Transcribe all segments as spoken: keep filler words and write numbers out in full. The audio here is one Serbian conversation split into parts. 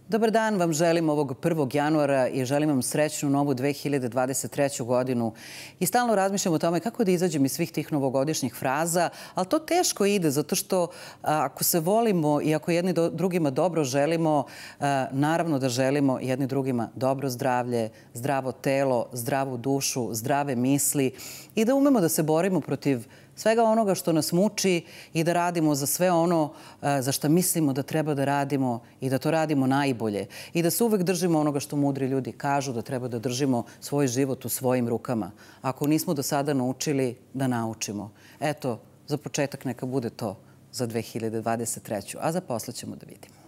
Dobar dan vam želim ovog prvog januara i želim vam srećnu novu dve hiljade dvadeset treću godinu. I stalno razmišljam o tome kako da izađem iz svih tih novogodišnjih fraza, ali to teško ide zato što ako se volimo i ako jedni drugima dobro želimo, naravno da želimo jedni drugima dobro zdravlje, zdravo telo, zdravu dušu, zdrave misli i da umemo da se borimo protiv svega onoga što nas muči i da radimo za sve ono za što mislimo da treba da radimo i da to radimo najbolje. I da se uvek držimo onoga što mudri ljudi kažu, da treba da držimo svoj život u svojim rukama. Ako nismo do sada naučili, da naučimo. Eto, za početak neka bude to za dve hiljade dvadeset treću. A za posle ćemo da vidimo.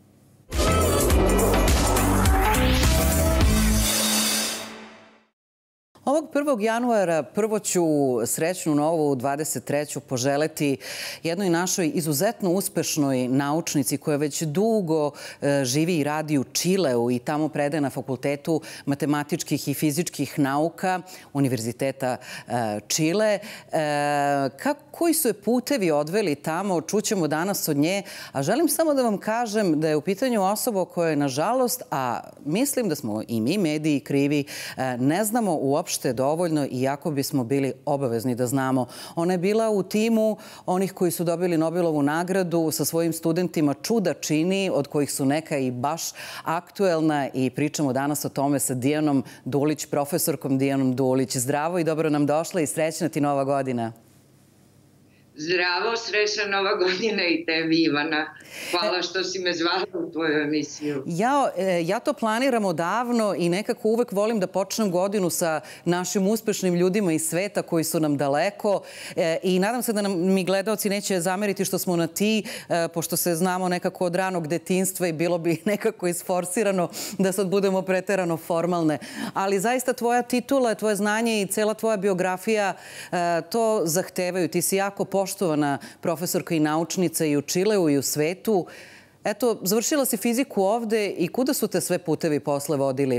Ovog prvog januara prvo ću srećnu novu dvadeset treću poželeti jednoj našoj izuzetno uspešnoj naučnici koja već dugo živi i radi u Čileu i tamo predaje na Fakultetu matematičkih i fizičkih nauka Univerziteta Čile. Koji su je putevi odveli tamo, čućemo danas od nje, a želim samo da vam kažem da je u pitanju osoba koja je, nažalost, a mislim da smo i mi mediji krivi, ne znamo uopšte dovoljno, iako bismo bili obavezni da znamo. Ona je bila u timu onih koji su dobili Nobelovu nagradu, sa svojim studentima čuda čini, od kojih su neka i baš aktuelna, i pričamo danas o tome sa Dijanom Dulić, profesorkom Dijanom Dulić. Zdravo i dobro nam došla i srećna ti nova godina. Zdravo, srećna nova godina i tebi, Ivana. Hvala što si me zvala u tvoju emisiju. Ja, ja to planiram odavno i nekako uvek volim da počnem godinu sa našim uspešnim ljudima iz sveta koji su nam daleko i nadam se da nam mi gledaoci neće zameriti što smo na ti, pošto se znamo nekako od ranog detinjstva i bilo bi nekako isforsirano da sad budemo preterano formalne. Ali zaista tvoja titula, tvoje znanje i cela tvoja biografija to zahtevaju. Ti si jako poštovana profesorka i naučnica i u Čileu i u svetu. Eto, završila si fiziku ovde i kuda su te sve putevi posle vodili?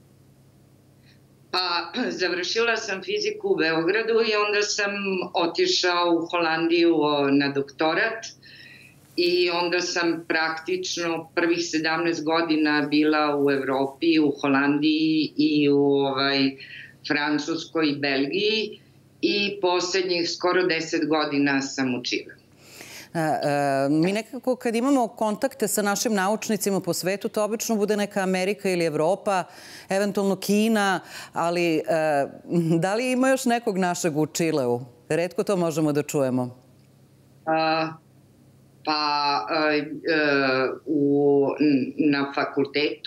Pa, završila sam fiziku u Beogradu i onda sam otišao u Holandiju na doktorat i onda sam praktično prvih sedamnaest godina bila u Evropi, u Holandiji i u Francuskoj i Belgiji. I poslednjih skoro deset godina sam u Čileu. Mi nekako kad imamo kontakte sa našim naučnicima po svetu, to obično bude neka Amerika ili Evropa, eventualno Kina, ali da li ima još nekog našeg u Čileu? Retko to možemo da čujemo. Pa na fakultetu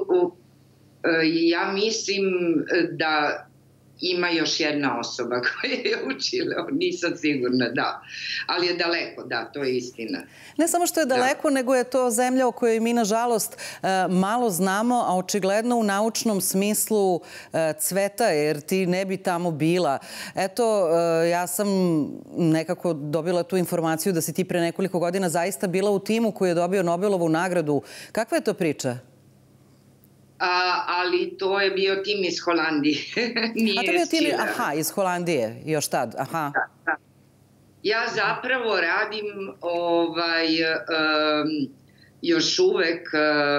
ja mislim da ima još jedna osoba koja je u Čileu, nisam sigurna, da. Ali je daleko, da, to je istina. Ne samo što je daleko, nego je to zemlja o kojoj mi, nažalost, malo znamo, a očigledno u naučnom smislu cveta, jer ti ne bi tamo bila. Eto, ja sam nekako dobila tu informaciju da si ti pre nekoliko godina zaista bila u timu koji je dobio Nobelovu nagradu. Kakva je to priča? Ali to je bio tim iz Holandije. A to je bio tim, aha, iz Holandije, još tad, aha. Ja zapravo radim još uvek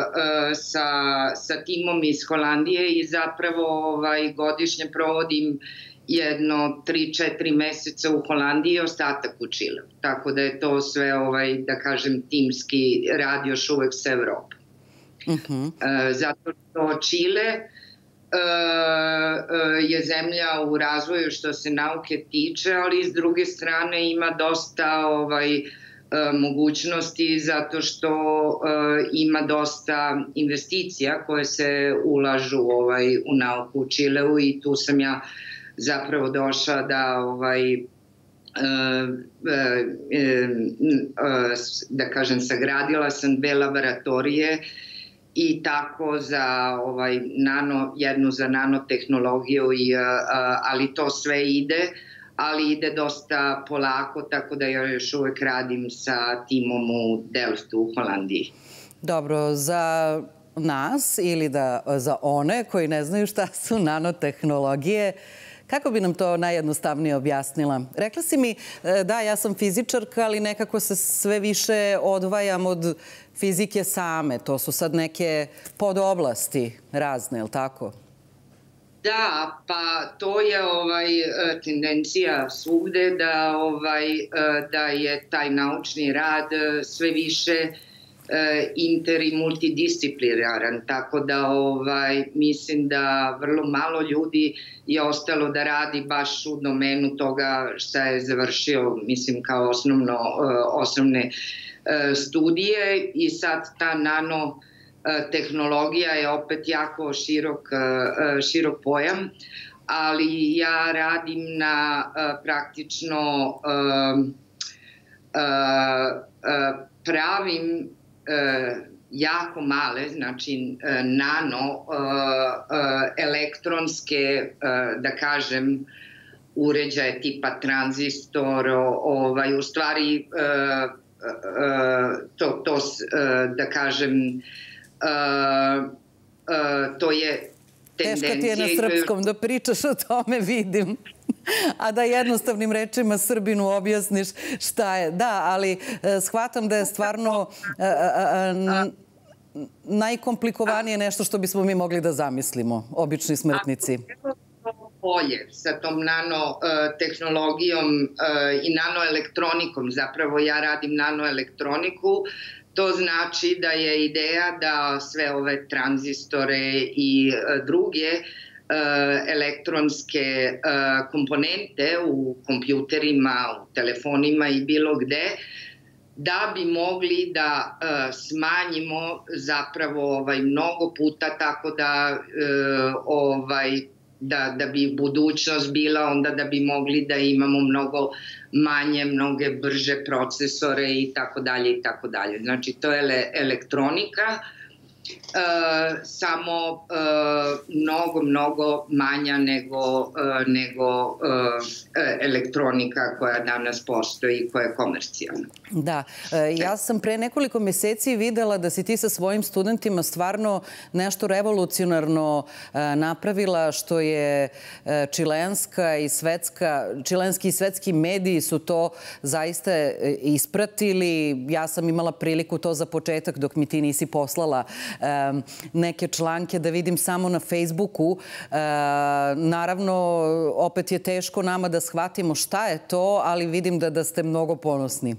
sa timom iz Holandije i zapravo godišnje provodim jedno tri četiri meseca u Holandiji i ostatak u Čileu. Tako da je to sve, da kažem, timski rad još uvek sa Evropom. Zato što Čile je zemlja u razvoju što se nauke tiče, ali s druge strane ima dosta mogućnosti zato što ima dosta investicija koje se ulažu u nauku u Čileu i tu sam ja zapravo došla da da kažem, sagradila sam dve laboratorije i tako za jednu za nanotehnologiju, ali to sve ide, ali ide dosta polako, tako da ja još uvek radim sa timom u Delftu u Holandiji. Dobro, za nas ili za one koji ne znaju šta su nanotehnologije, Kako bi nam to najjednostavnije objasnila? Rekla si mi, da, ja sam fizičarka, ali nekako se sve više odvajam od fizike same. To su sad neke podoblasti razne, je li tako? Da, pa to je ovaj tendencija svugde da ovaj da je taj naučni rad sve više inter i multidisciplinaran, tako da ovaj mislim da vrlo malo ljudi je ostalo da radi baš u domenu toga šta je završio, mislim kao osnovno osnovne studije, i sad ta nano tehnologija je opet jako širok, širok pojam, ali ja radim na praktično pravim jako male, znači nano elektronske, da kažem, uređaje tipa tranzistor, ovaj, u stvari to, to da kažem, to je tendencija. Teško ti je na srpskom da pričaš o tome, vidim. A da jednostavnim rečima Srbinu objasniš šta je. Da, ali shvatam da je stvarno najkomplikovanije nešto što bismo mi mogli da zamislimo, obični smrtnici. Polje sa tom nanotehnologijom i nanoelektronikom, zapravo ja radim nanoelektroniku, to znači da je ideja da sve ove tranzistore i druge elektronske komponente u kompjuterima, u telefonima i bilo gde, da bi mogli da smanjimo zapravo mnogo puta, tako da ovaj Da, da bi budućnost bila onda da bi mogli da imamo mnogo manje, mnoge brže procesore i tako dalje i tako dalje. Znači, to je elektronika, e, samo e, mnogo, mnogo manja nego, e, nego e, elektronika koja danas postoji i koja je komercijalna. Da, e, ja sam pre nekoliko meseci videla da si ti sa svojim studentima stvarno nešto revolucionarno e, napravila, što je e, čilenska i svetska, čilenski i svetski mediji su to zaista ispratili. Ja sam imala priliku to za početak, dok mi ti nisi poslala e, neke članke, da vidim samo na Facebooku. E, naravno, opet je teško nama da shvatimo šta je to, ali vidim da, da ste mnogo ponosni.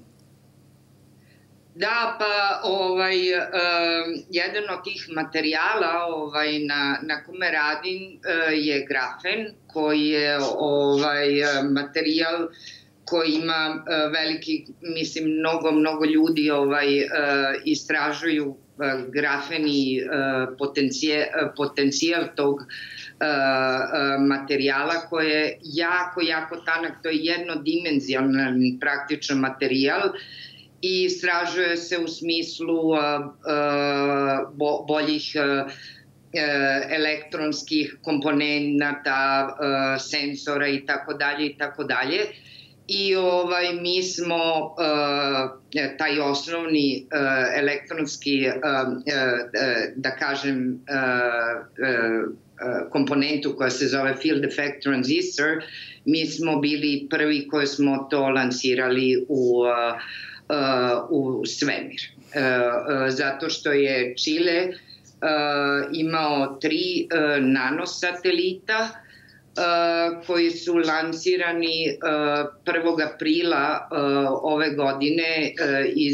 Da, pa ovaj, uh, jedan od tih materijala ovaj, na, na kome radim uh, je grafen, koji je ovaj, materijal koji ima uh, veliki, mislim, mnogo, mnogo ljudi ovaj, uh, istražuju uh, grafen i uh, potencijal, uh, potencijal tog uh, uh, materijala, koji je jako, jako tanak, to je jednodimenzionalan praktično materijal, i istražuje se u smislu uh, uh, bo, boljih uh, elektronskih komponenata, uh, sensora i tako dalje i tako dalje. I ovaj, mi smo uh, taj osnovni uh, elektronski, uh, uh, da kažem, uh, uh, komponentu koja se zove field effect transistor, mi smo bili prvi koji smo to lansirali u uh, u svemir. Zato što je Čile imao tri nanosatelita koji su lansirani prvog aprila ove godine iz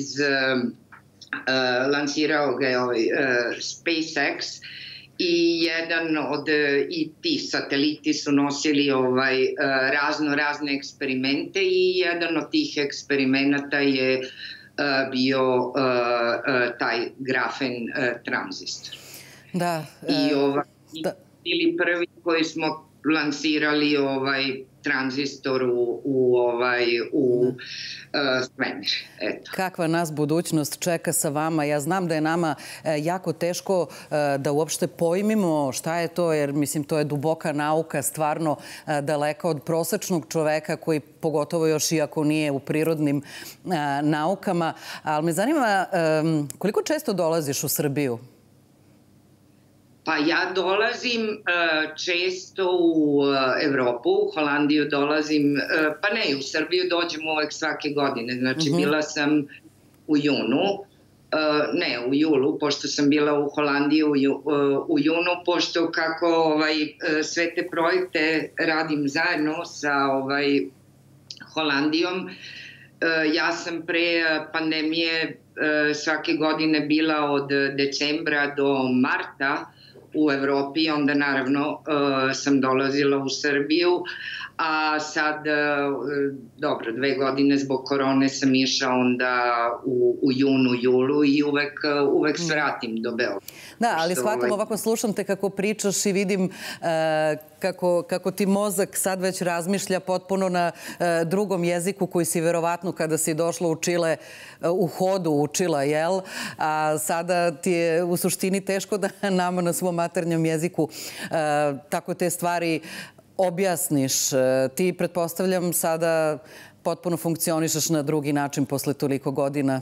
lansirao ga je ovaj SpaceX, i jedan od i ti sateliti su nosili ovaj razno razne eksperimente, i jedan od tih eksperimenata je bio taj grafen tranzistor. Da. I ovaj bili prvi koji smo lansirali ovaj tranzistor u, u, ovaj, u uh, svemir. Eto. Kakva nas budućnost čeka sa vama? Ja znam da je nama jako teško da uopšte pojmimo šta je to, jer mislim to je duboka nauka, stvarno daleka od prosečnog čoveka koji pogotovo još iako nije u prirodnim naukama. Ali me zanima koliko često dolaziš u Srbiju? Pa ja dolazim često u Evropu, u Holandiju dolazim, pa ne, u Srbiju dođem uvek svake godine. Znači, bila sam u junu, ne, u julu, pošto sam bila u Holandiji u junu, pošto kako sve te projekte radim zajedno sa Holandijom. Ja sam pre pandemije svake godine bila od decembra do marta u Evropi, onda naravno sam dolazila u Srbiju, a sad, dobro, dve godine zbog korone sam išla onda u junu, julu i uvek svratim do Beograda. Da, ali shvatam, ovako slušam te kako pričaš i vidim kako ti mozak sad već razmišlja potpuno na drugom jeziku koji si verovatno kada si došla u Čile u hodu učila, jel? A sada ti je u suštini teško da nama na svom maternjem jeziku tako te stvari objasniš. Ti, pretpostavljam, sada potpuno funkcionišeš na drugi način posle toliko godina.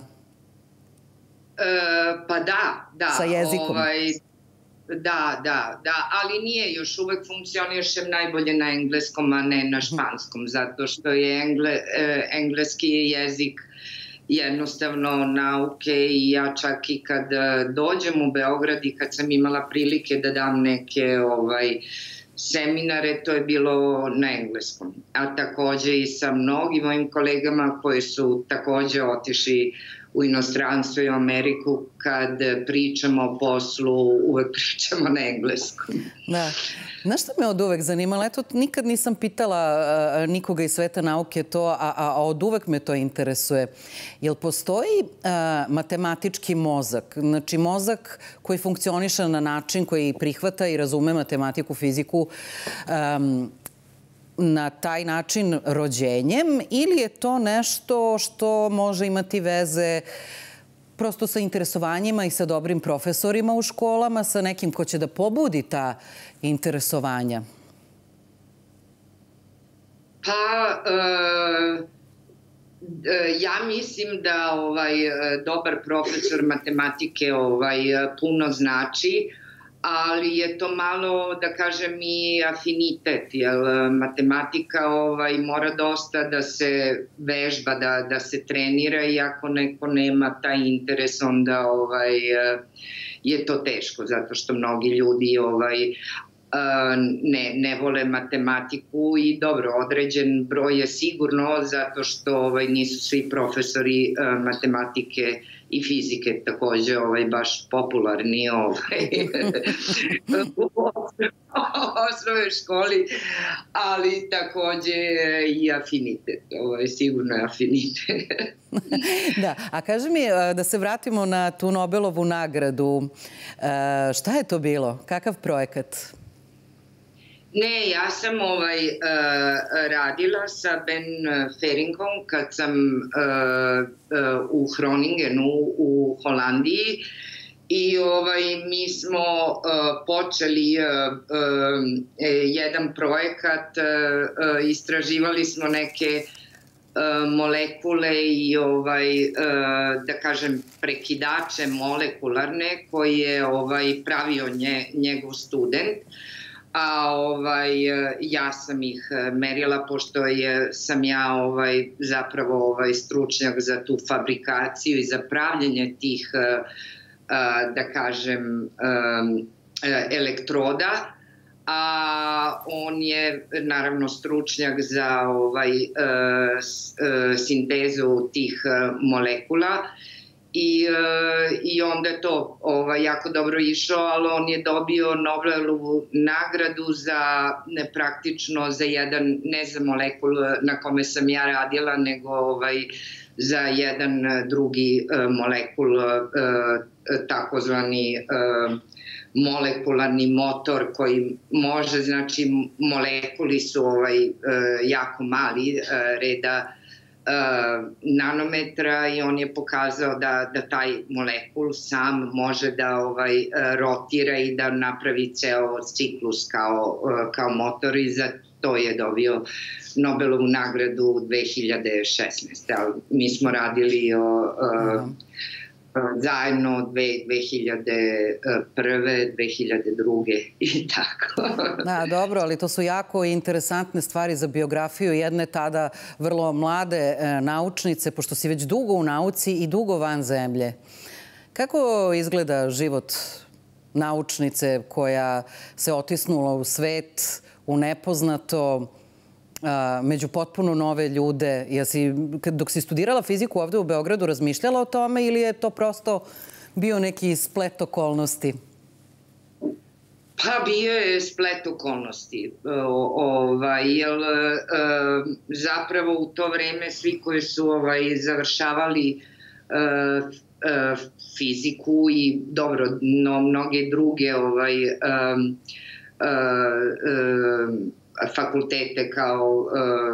Pa da, da. Sa jezikom. Da, da, da, ali nije, još uvek funkcionišem najbolje na engleskom, a ne na španskom, zato što je engleski jezik jednostavno nauke i ja čak i kad dođem u Beograd i kad sam imala prilike da dam neke seminare, to je bilo na engleskom. A takođe i sa mnogim mojim kolegama koji su takođe otišli u inostranstvo i u Ameriku, kad pričamo o poslu, uvek pričamo na engleskom. Da. Znaš šta me od uvek zanimala? Eto, nikad nisam pitala nikoga iz sveta nauke to, a od uvek me to interesuje. Jel postoji matematički mozak? Znači, mozak koji funkcioniše na način koji prihvata i razume matematiku, fiziku, na taj način rođenjem, ili je to nešto što može imati veze prosto sa interesovanjima i sa dobrim profesorima u školama, sa nekim ko će da pobudi ta interesovanja? Pa, ja mislim da dobar profesor matematike puno znači, ali je to malo, da kažem, i afinitet, jer matematika mora dosta da se vežba, da se trenira i ako neko nema taj interes, onda je to teško, zato što mnogi ljudi ne vole matematiku i dobro, određen broj je sigurno zato što nisu svi profesori matematike i fizike takođe baš popularni u osnovnoj školi, ali takođe i afinitet, sigurno je afinitet. Da, a kaži mi, da se vratimo na tu Nobelovu nagradu, šta je to bilo? Kakav projekat? Ne, ja sam radila sa Ben Feringom kad sam u Groningenu u Holandiji i mi smo počeli jedan projekat, istraživali smo neke molekule i, da kažem, prekidače molekularne koje je pravio njegov student. A ja sam ih merila, pošto sam ja zapravo stručnjak za tu fabrikaciju i za pravljenje tih, da kažem, elektroda, a on je naravno stručnjak za sintezu tih molekula. I onda je to jako dobro išao, ali on je dobio Nobelovu nagradu za praktično za jedan, ne za molekul na kome sam ja radila, nego za jedan drugi molekul, takozvani molekularni motor koji može, znači molekuli su jako mali, reda nanometra, i on je pokazao da taj molekul sam može da rotira i da napravi ceo ciklus kao motor, i za to je dobio Nobelovu nagradu dve hiljade šesnaeste. Mi smo radili zajedno dve hiljade prve. dve hiljade druge. i tako. Da, dobro, ali to su jako interesantne stvari za biografiju jedne tada vrlo mlade naučnice, pošto si već dugo u nauci i dugo van zemlje. Kako izgleda život naučnice koja se otisnula u svet, u nepoznato, među potpuno nove ljude? Jesi, dok si studirala fiziku ovde u Beogradu, razmišljala o tome ili je to prosto bio neki splet okolnosti? Pa bio je splet okolnosti. Jer zapravo u to vreme svi koji su završavali fiziku i dobro, mnoge druge fakultete kao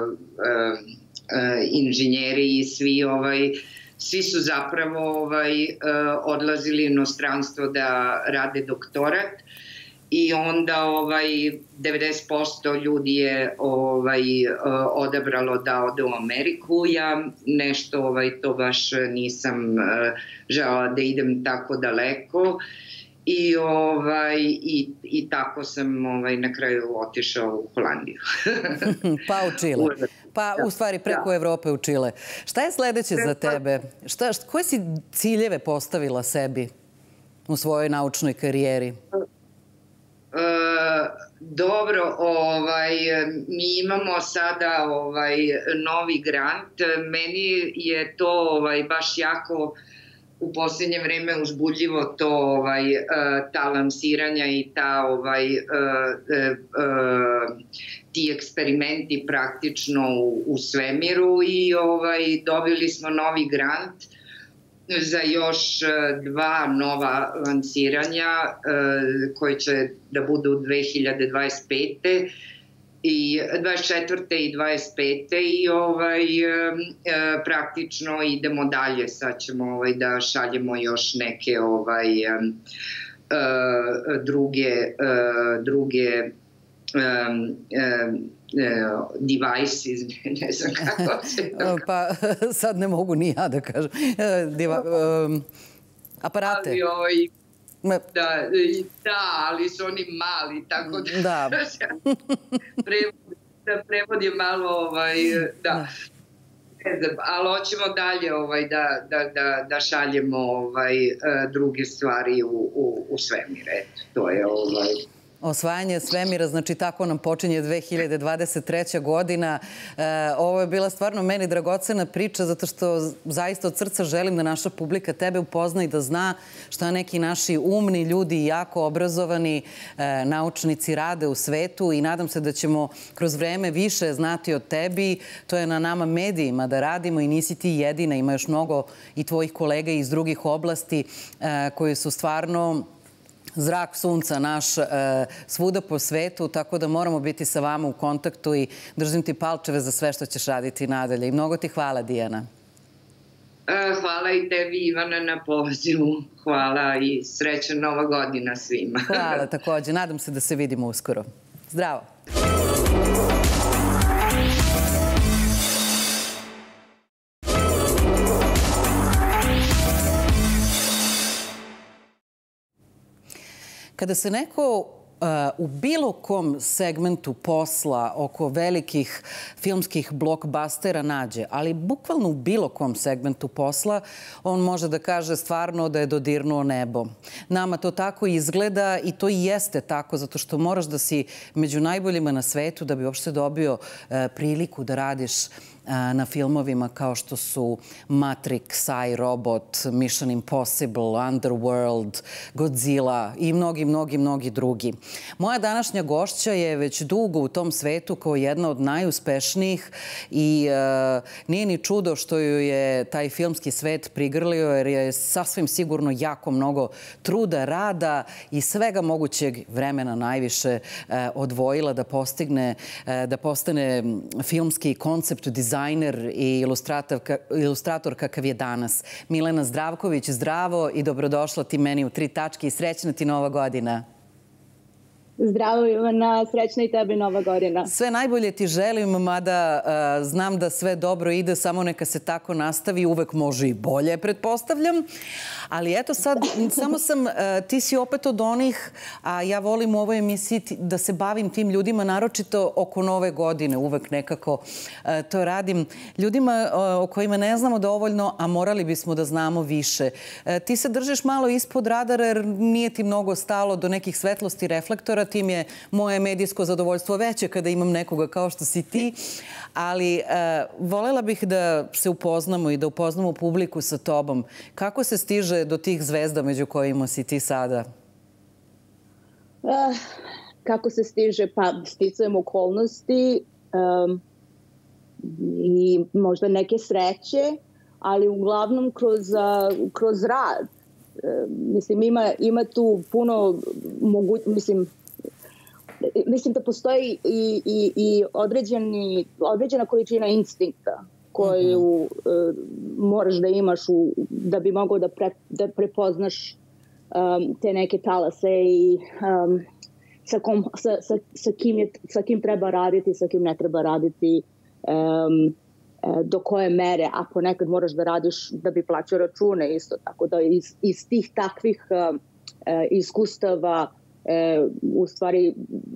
inženjeri i svi svi su zapravo odlazili u inostranstvo da rade doktorat i onda devedeset posto ljudi je odabralo da ode u Ameriku. Ja nešto to baš nisam želela da idem tako daleko. I, i, i tako sam na kraju otišao u Holandiju. Pa u Čile. Pa u stvari preko Evrope u Čile. Šta je sledeće za tebe? Šta, koje si ciljeve postavila sebi u svojoj naučnoj karijeri? Dobro, mi imamo sada novi grant. Meni je to baš jako u posljednje vreme uzbudljivo to, ta lansiranja i ta, ti eksperimenti praktično u svemiru i dobili smo novi grant za još dva nova lansiranja koji će da budu dve hiljade dvadeset pete i dvadeset četvrte i dvadeset pete i praktično idemo dalje. Sad ćemo da šaljemo još neke druge devices, ne znam kako se to... Pa sad ne mogu ni ja da kažem. Aparate. Da, ali su oni mali, tako da prevod je malo, da. Ali hoćemo dalje da šaljemo druge stvari u svemir. Eto, to je ovaj... Osvajanje svemira, znači tako nam počinje dve hiljade dvadeset treća godina. Ovo je bila stvarno meni dragocena priča, zato što zaista od srca želim da naša publika tebe upozna i da zna šta neki naši umni ljudi, jako obrazovani naučnici rade u svetu i nadam se da ćemo kroz vreme više znati o tebi. To je na nama medijima da radimo i nisi ti jedina. Ima još mnogo i tvojih kolega iz drugih oblasti koji su stvarno zrak sunca naš svuda po svetu, tako da moramo biti sa vama u kontaktu i držim ti palčeve za sve što ćeš raditi nadalje. I mnogo ti hvala, Dijana. Hvala i tebi, Ivana, na pozivu. Hvala i srećna Nova godina svima. Hvala takođe. Nadam se da se vidimo uskoro. Zdravo. Kada se neko u bilo kom segmentu posla oko velikih filmskih blokbastera nađe, ali bukvalno u bilo kom segmentu posla, on može da kaže stvarno da je dodirnuo nebo. Nama to tako izgleda i to i jeste tako, zato što moraš da si među najboljima na svetu da bi uopšte dobio priliku da radiš na filmovima kao što su Matrix, iRobot, Mission Impossible, Underworld, Godzilla i mnogi, mnogi, mnogi drugi. Moja današnja gošća je već dugo u tom svetu kao jedna od najuspešnijih i nije ni čudo što ju je taj filmski svet prigrlio, jer je sasvim sigurno jako mnogo truda, rada i svega mogućeg vremena najviše odvojila da postigne, da postane filmski koncept dizajner i ilustrator kakav je danas. Milena Zdravković, zdravo i dobrodošla ti meni u Tri tačke i srećna ti Nova godina. Zdravo Ivana, srećna i tebi Nova godina. Sve najbolje ti želim, mada uh, znam da sve dobro ide, samo neka se tako nastavi, uvek može i bolje, pretpostavljam. Ali eto sad, samo sam, uh, ti si opet od onih, a ja volim u ovoj emisiji da se bavim tim ljudima, naročito oko Nove godine, uvek nekako uh, to radim. Ljudima uh, o kojima ne znamo dovoljno, a morali bismo da znamo više. Uh, ti se držiš malo ispod radara jer nije ti mnogo stalo do nekih svetlosti reflektora, tim je moje medijsko zadovoljstvo veće kada imam nekoga kao što si ti, ali uh, volela bih da se upoznamo i da upoznamo publiku sa tobom. Kako se stiže do tih zvezda među kojima si ti sada? Uh, kako se stiže? Pa sticajem okolnosti um, i možda neke sreće, ali uglavnom kroz, uh, kroz rad. Uh, mislim, ima, ima tu puno mogućnosti, mislim, Mislim da postoji i, i, i određeni, određena količina instinkta koju uh, moraš da imaš u, da bi mogao da, pre, da prepoznaš um, te neke talase i um, sa, kom, sa, sa, sa, kim je, sa kim treba raditi, sa kim ne treba raditi, um, do koje mere, a ponekad moraš da radiš da bi plaćao račune isto. Tako da iz, iz tih takvih uh, iskustava E, u stvari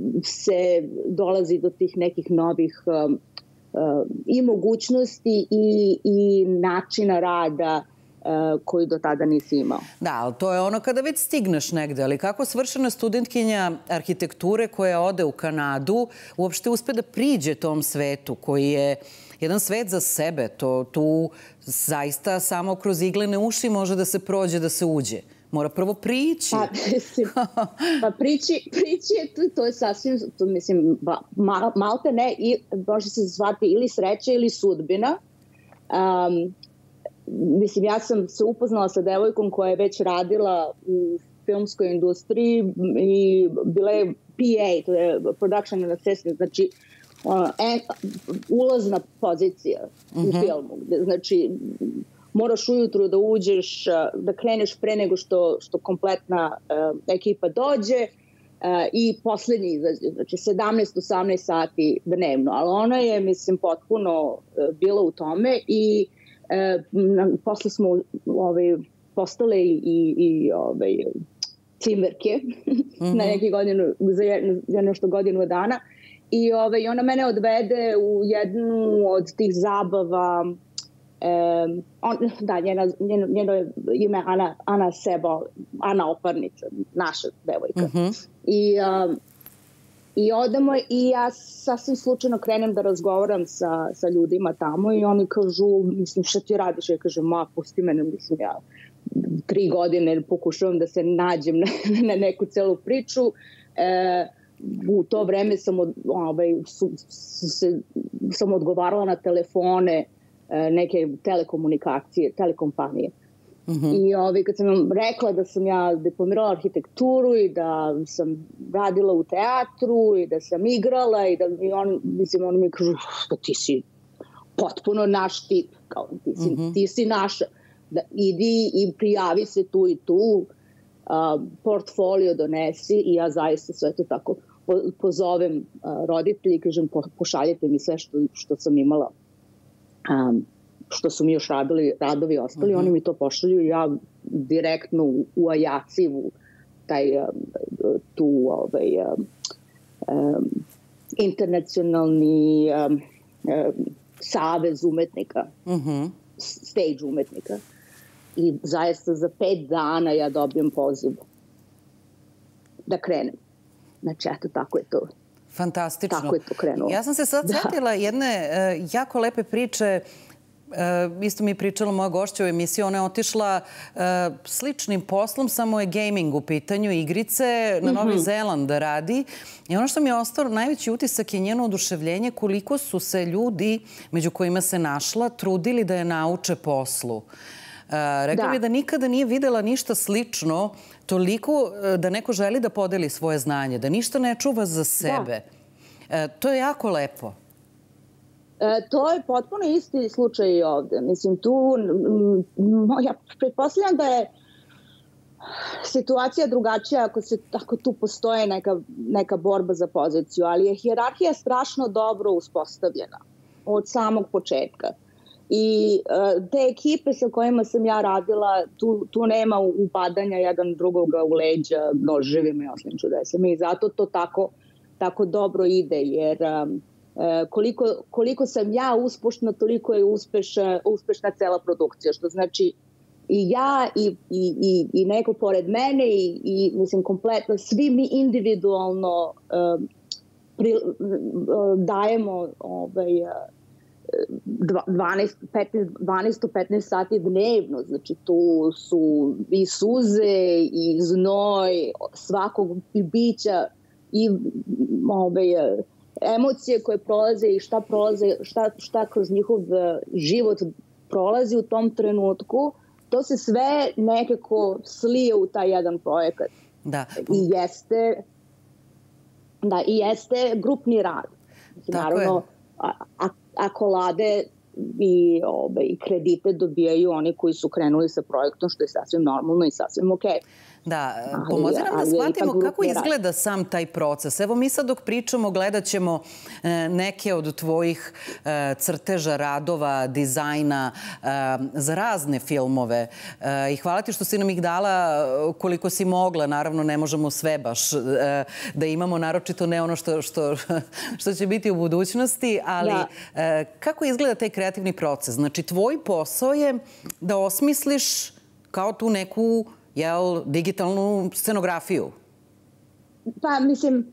se dolazi do tih nekih novih um, um, i mogućnosti i, i načina rada uh, koji do tada nisi imao. Da, ali to je ono kada već stigneš negde, ali kako svršena studentkinja arhitekture koja ode u Kanadu uopšte uspe da priđe tom svetu koji je jedan svet za sebe, to tu zaista samo kroz iglene uši može da se prođe, da se uđe. Mora prvo prići. Pa, mislim, pa prići, prići je tu, to je sasvim, to, mislim, mal, malte ne, i može se zvati ili sreća ili sudbina. Um, mislim, ja sam se upoznala sa devojkom koja je već radila u filmskoj industriji i bila je P A, to je Production Assistant, znači uh, en, ulazna pozicija u mm-hmm. filmu. Znači, moraš ujutru da uđeš, da kreneš pre nego što, što kompletna uh, ekipa dođe uh, i poslednji izađe. Znači sedamnaest osamnaest sati dnevno. Ali ona je, mislim, potpuno uh, bila u tome i uh, posle smo ovaj, postale i, i ovaj, cimerke mm-hmm. na neki godinu, za jedno nešto godinu dana. I ovaj, ona mene odvede u jednu od tih zabava. Um, on, da, njeno, njeno, njeno ime je Ana, Ana Sebo, Ana Oparnica, naša devojka. Mm-hmm. I, um, I odemo i ja sasvim slučajno krenem da razgovaram sa, sa ljudima tamo i oni kažu, mislim, šta ti radiš? Ja kažem, ma, pusti mene, mislim, ja tri godine pokušavam da se nađem na, na neku celu priču. E, u to vreme sam, od, ovaj, su, su, se, sam odgovarala na telefone neke telekomunikacije, telekompanije. Mm-hmm. I ovaj, kad sam vam rekla da sam ja diplomirala arhitekturu i da sam radila u teatru i da sam igrala i da i on, mislim, oni mi kažu da ti si potpuno naš tip, kao ti si, mm-hmm. ti si naša. Da idi i prijavi se tu i tu, uh, portfolio donesi i ja zaista sve to tako po, pozovem uh, roditelji i kažem po, pošaljite mi sve što, što sam imala. Um, što su mi još radili, radovi ostali, uh-huh. oni mi to pošalju i ja direktno u, u Ajacivu taj um, tu ovaj, um, um, internacionalni um, um, savez umetnika, uh-huh. stage umetnika. I zaista za pet dana ja dobijem poziv da krenem. Znači, eto, tako je to. Fantastično. Tako je to krenulo. Ja sam se sad setila jedne uh, jako lepe priče. Uh, isto mi je pričala moja gošća u emisiji. Ona je otišla uh, sličnim poslom, samo je gaming u pitanju, igrice, na Novi mm-hmm. Zeland da radi. I ono što mi je ostalo najveći utisak je njeno oduševljenje koliko su se ljudi, među kojima se našla, trudili da je nauče poslu. Uh, rekla mi da nikada nije videla ništa slično, toliko da neko želi da podeli svoje znanje, da ništa ne čuva za sebe. Da. Uh, to je jako lepo. E, to je potpuno isti slučaj i ovde. Mislim, tu, m, ja pretpostavljam da je situacija drugačija ako, se, ako tu postoje neka, neka borba za poziciju, ali je hijerarhija strašno dobro uspostavljena od samog početka. I uh, te ekipe sa kojima sam ja radila, tu, tu nema upadanja jedan drugoga u leđa noževima i oslim čudesima i zato to tako, tako dobro ide, jer um, uh, koliko, koliko sam ja uspešna, toliko je uspešna, uspešna cela produkcija, što znači i ja i, i, i, i neko pored mene i, i mislim kompletno, svi mi individualno um, pri, uh, dajemo ovaj, uh, dvanaest do petnaest sati dnevno, znači tu su i suze i znoj svakog bića i ove, emocije koje prolaze i šta prolaze, šta, šta kroz njihov život prolazi u tom trenutku, to se sve nekako slije u taj jedan projekat. Da. I jeste, da, i jeste grupni rad. Tako naravno, je. A, a akolade i ove, kredite dobijaju oni koji su krenuli sa projektom, što je sasvim normalno i sasvim okej. Okay. Da, pomozi nam da shvatimo kako izgleda sam taj proces. Evo mi sad dok pričamo gledat ćemo neke od tvojih crteža, radova, dizajna za razne filmove. I hvala ti što si nam ih dala koliko si mogla. Naravno, ne možemo sve baš da imamo, naročito ne ono što, što, što će biti u budućnosti, ali da. Kako izgleda taj kreativni proces? Znači, tvoj posao je da osmisliš kao tu neku jel, digitalnu scenografiju? Pa, mislim,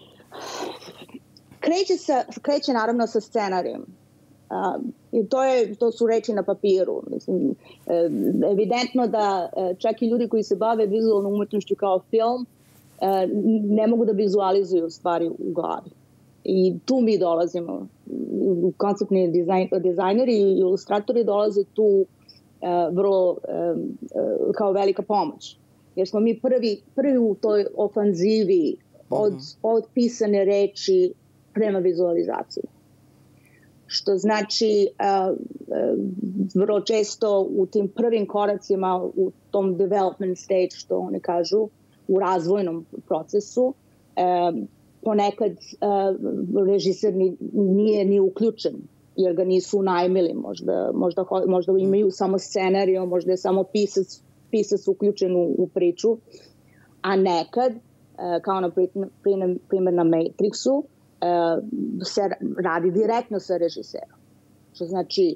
kreće, sa, kreće naravno sa scenarijom. Uh, i to, je, to su reči na papiru. Mislim, uh, evidentno da uh, čak i ljudi koji se bave vizualnom umetnošću kao film uh, ne mogu da vizualizuju stvari u glavi. I tu mi dolazimo. Konceptni dizajn, dizajneri i ilustratori dolaze tu Uh, vrlo um, uh, kao velika pomoć. Jer smo mi prvi, prvi u toj ofanzivi od, mm-hmm. od pisane reči prema vizualizaciji. Što znači uh, uh, vrlo često u tim prvim koracima, u tom development stage, što oni kažu, u razvojnom procesu, um, ponekad uh, režiser ni, nije ni uključen, jer ga nisu unajmili, možda, možda, možda imaju samo scenariju, možda je samo pisac, pisac uključen u, u priču, a nekad, kao na primjer na Matrixu, se radi direktno sa režiserom. Što znači,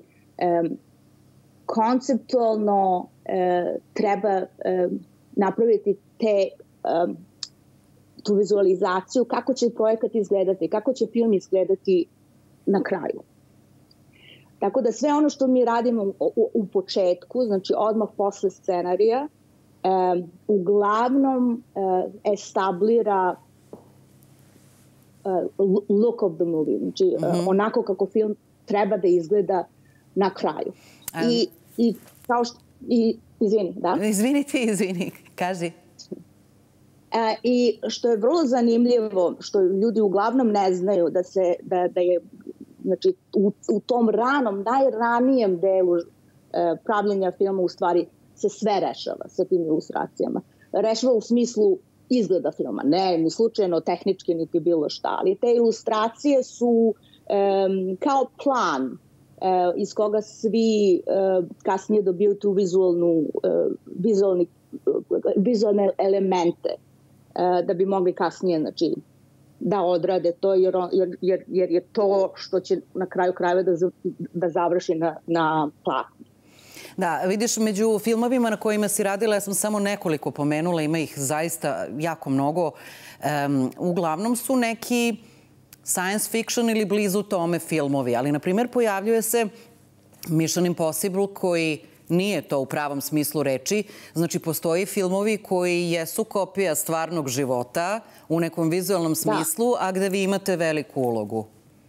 konceptualno treba napraviti te, tu vizualizaciju, kako će projekat izgledati, kako će film izgledati na kraju. Tako da sve ono što mi radimo u, u početku, znači odmah posle scenarija, e, uglavnom e, establira e, look of the movie, znači mm-hmm. e, onako kako film treba da izgleda na kraju. Um. I, i kao što... I, izvini, da? Izvini ti, izvini, kaži. E, I što je vrlo zanimljivo, što ljudi uglavnom ne znaju, da, se, da, da je znači, u, u tom ranom, najranijem delu e, pravljenja filma u stvari se sve rešava sa tim ilustracijama. Rešava u smislu izgleda filma, ne ni slučajno tehnički niti bilo šta, ali te ilustracije su e, kao plan e, iz koga svi e, kasnije dobiju tu vizualnu, e, vizualni, vizualne elemente e, da bi mogli kasnije, znači, da odrade to, jer, jer, jer, jer je to što će na kraju krajeva da, da završi na, na platnu. Da, vidiš, među filmovima na kojima si radila, ja sam samo nekoliko pomenula, ima ih zaista jako mnogo. Um, uglavnom su neki science fiction ili blizu tome filmovi, ali, na primjer, pojavljuje se Mission Impossible koji nije to u pravom smislu reči. Znači, postoji filmovi koji jesu kopija stvarnog života u nekom vizualnom smislu, da. A gde vi imate veliku ulogu.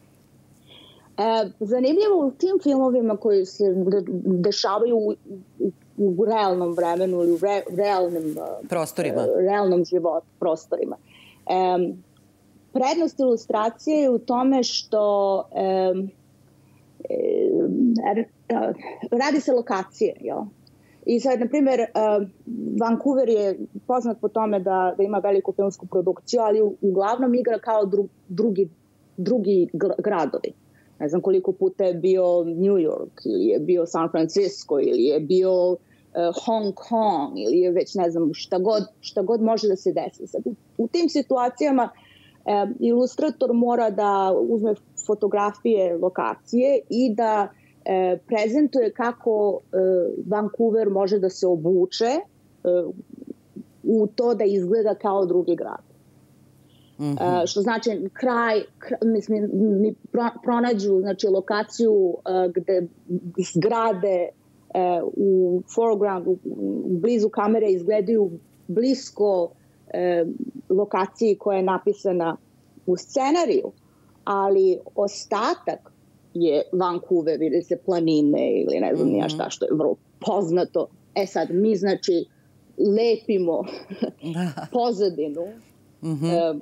E, zanimljivo u tim filmovima koji se dešavaju u, u, u realnom vremenu ili u re, realnim prostorima. E, realnom životu, prostorima. E, prednost ilustracije je u tome što e, e, radi se lokacije, jel? I sad, na primjer, uh, Vancouver je poznat po tome da, da ima veliku filmsku produkciju, ali u, uglavnom igra kao dru, drugi, drugi gradovi. Ne znam koliko puta je bio New York, ili je bio San Francisco, ili je bio uh, Hong Kong, ili je već ne znam šta god, šta god može da se desi. Sad, u, u tim situacijama uh, ilustrator mora da uzme fotografije lokacije i da uh, prezentuje kako uh, Vancouver može da se obuče uh, u to da izgleda kao drugi grad. Mm-hmm. Uh, što znači kraj, kraj mislim, mi pro, pronađu znači, lokaciju uh, gde zgrade uh, u foregroundu, u, u blizu kamere izgledaju blisko uh, lokaciji koja je napisana u scenariju, ali ostatak je Vancouver, vidi se planine ili ne znam mm-hmm. nija šta što je vrlo poznato. E sad, mi znači lepimo pozadinu mm-hmm. uh,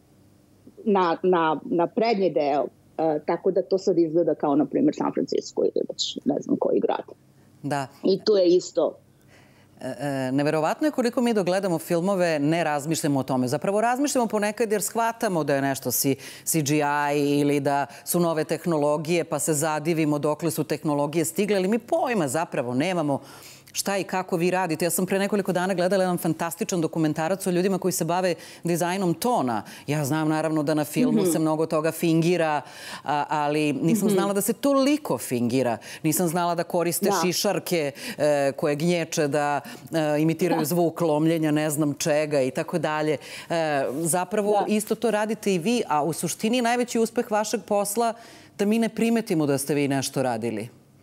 Na, na, na prednji deo, uh, tako da to sad izgleda kao, na primjer, San Francisco ili već ne znam koji grad. Da. I tu je isto. E, e, neverovatno je koliko mi dok gledamo filmove ne razmišljamo o tome. Zapravo razmišljamo ponekad jer shvatamo da je nešto C G I ili da su nove tehnologije pa se zadivimo dokle su tehnologije stigle, ali mi pojma zapravo nemamo šta i kako vi radite. Ja sam pre nekoliko dana gledala jedan fantastičan dokumentarac o ljudima koji se bave dizajnom tona. Ja znam naravno da na filmu mm-hmm. se mnogo toga fingira, a, ali nisam mm-hmm. znala da se toliko fingira. Nisam znala da koriste da. šišarke e, koje gnječe, da e, imitiraju da. zvuk lomljenja, ne znam čega i tako dalje. E, zapravo da. isto to radite i vi, a u suštini najveći uspeh vašeg posla da mi ne primetimo da ste vi nešto radili.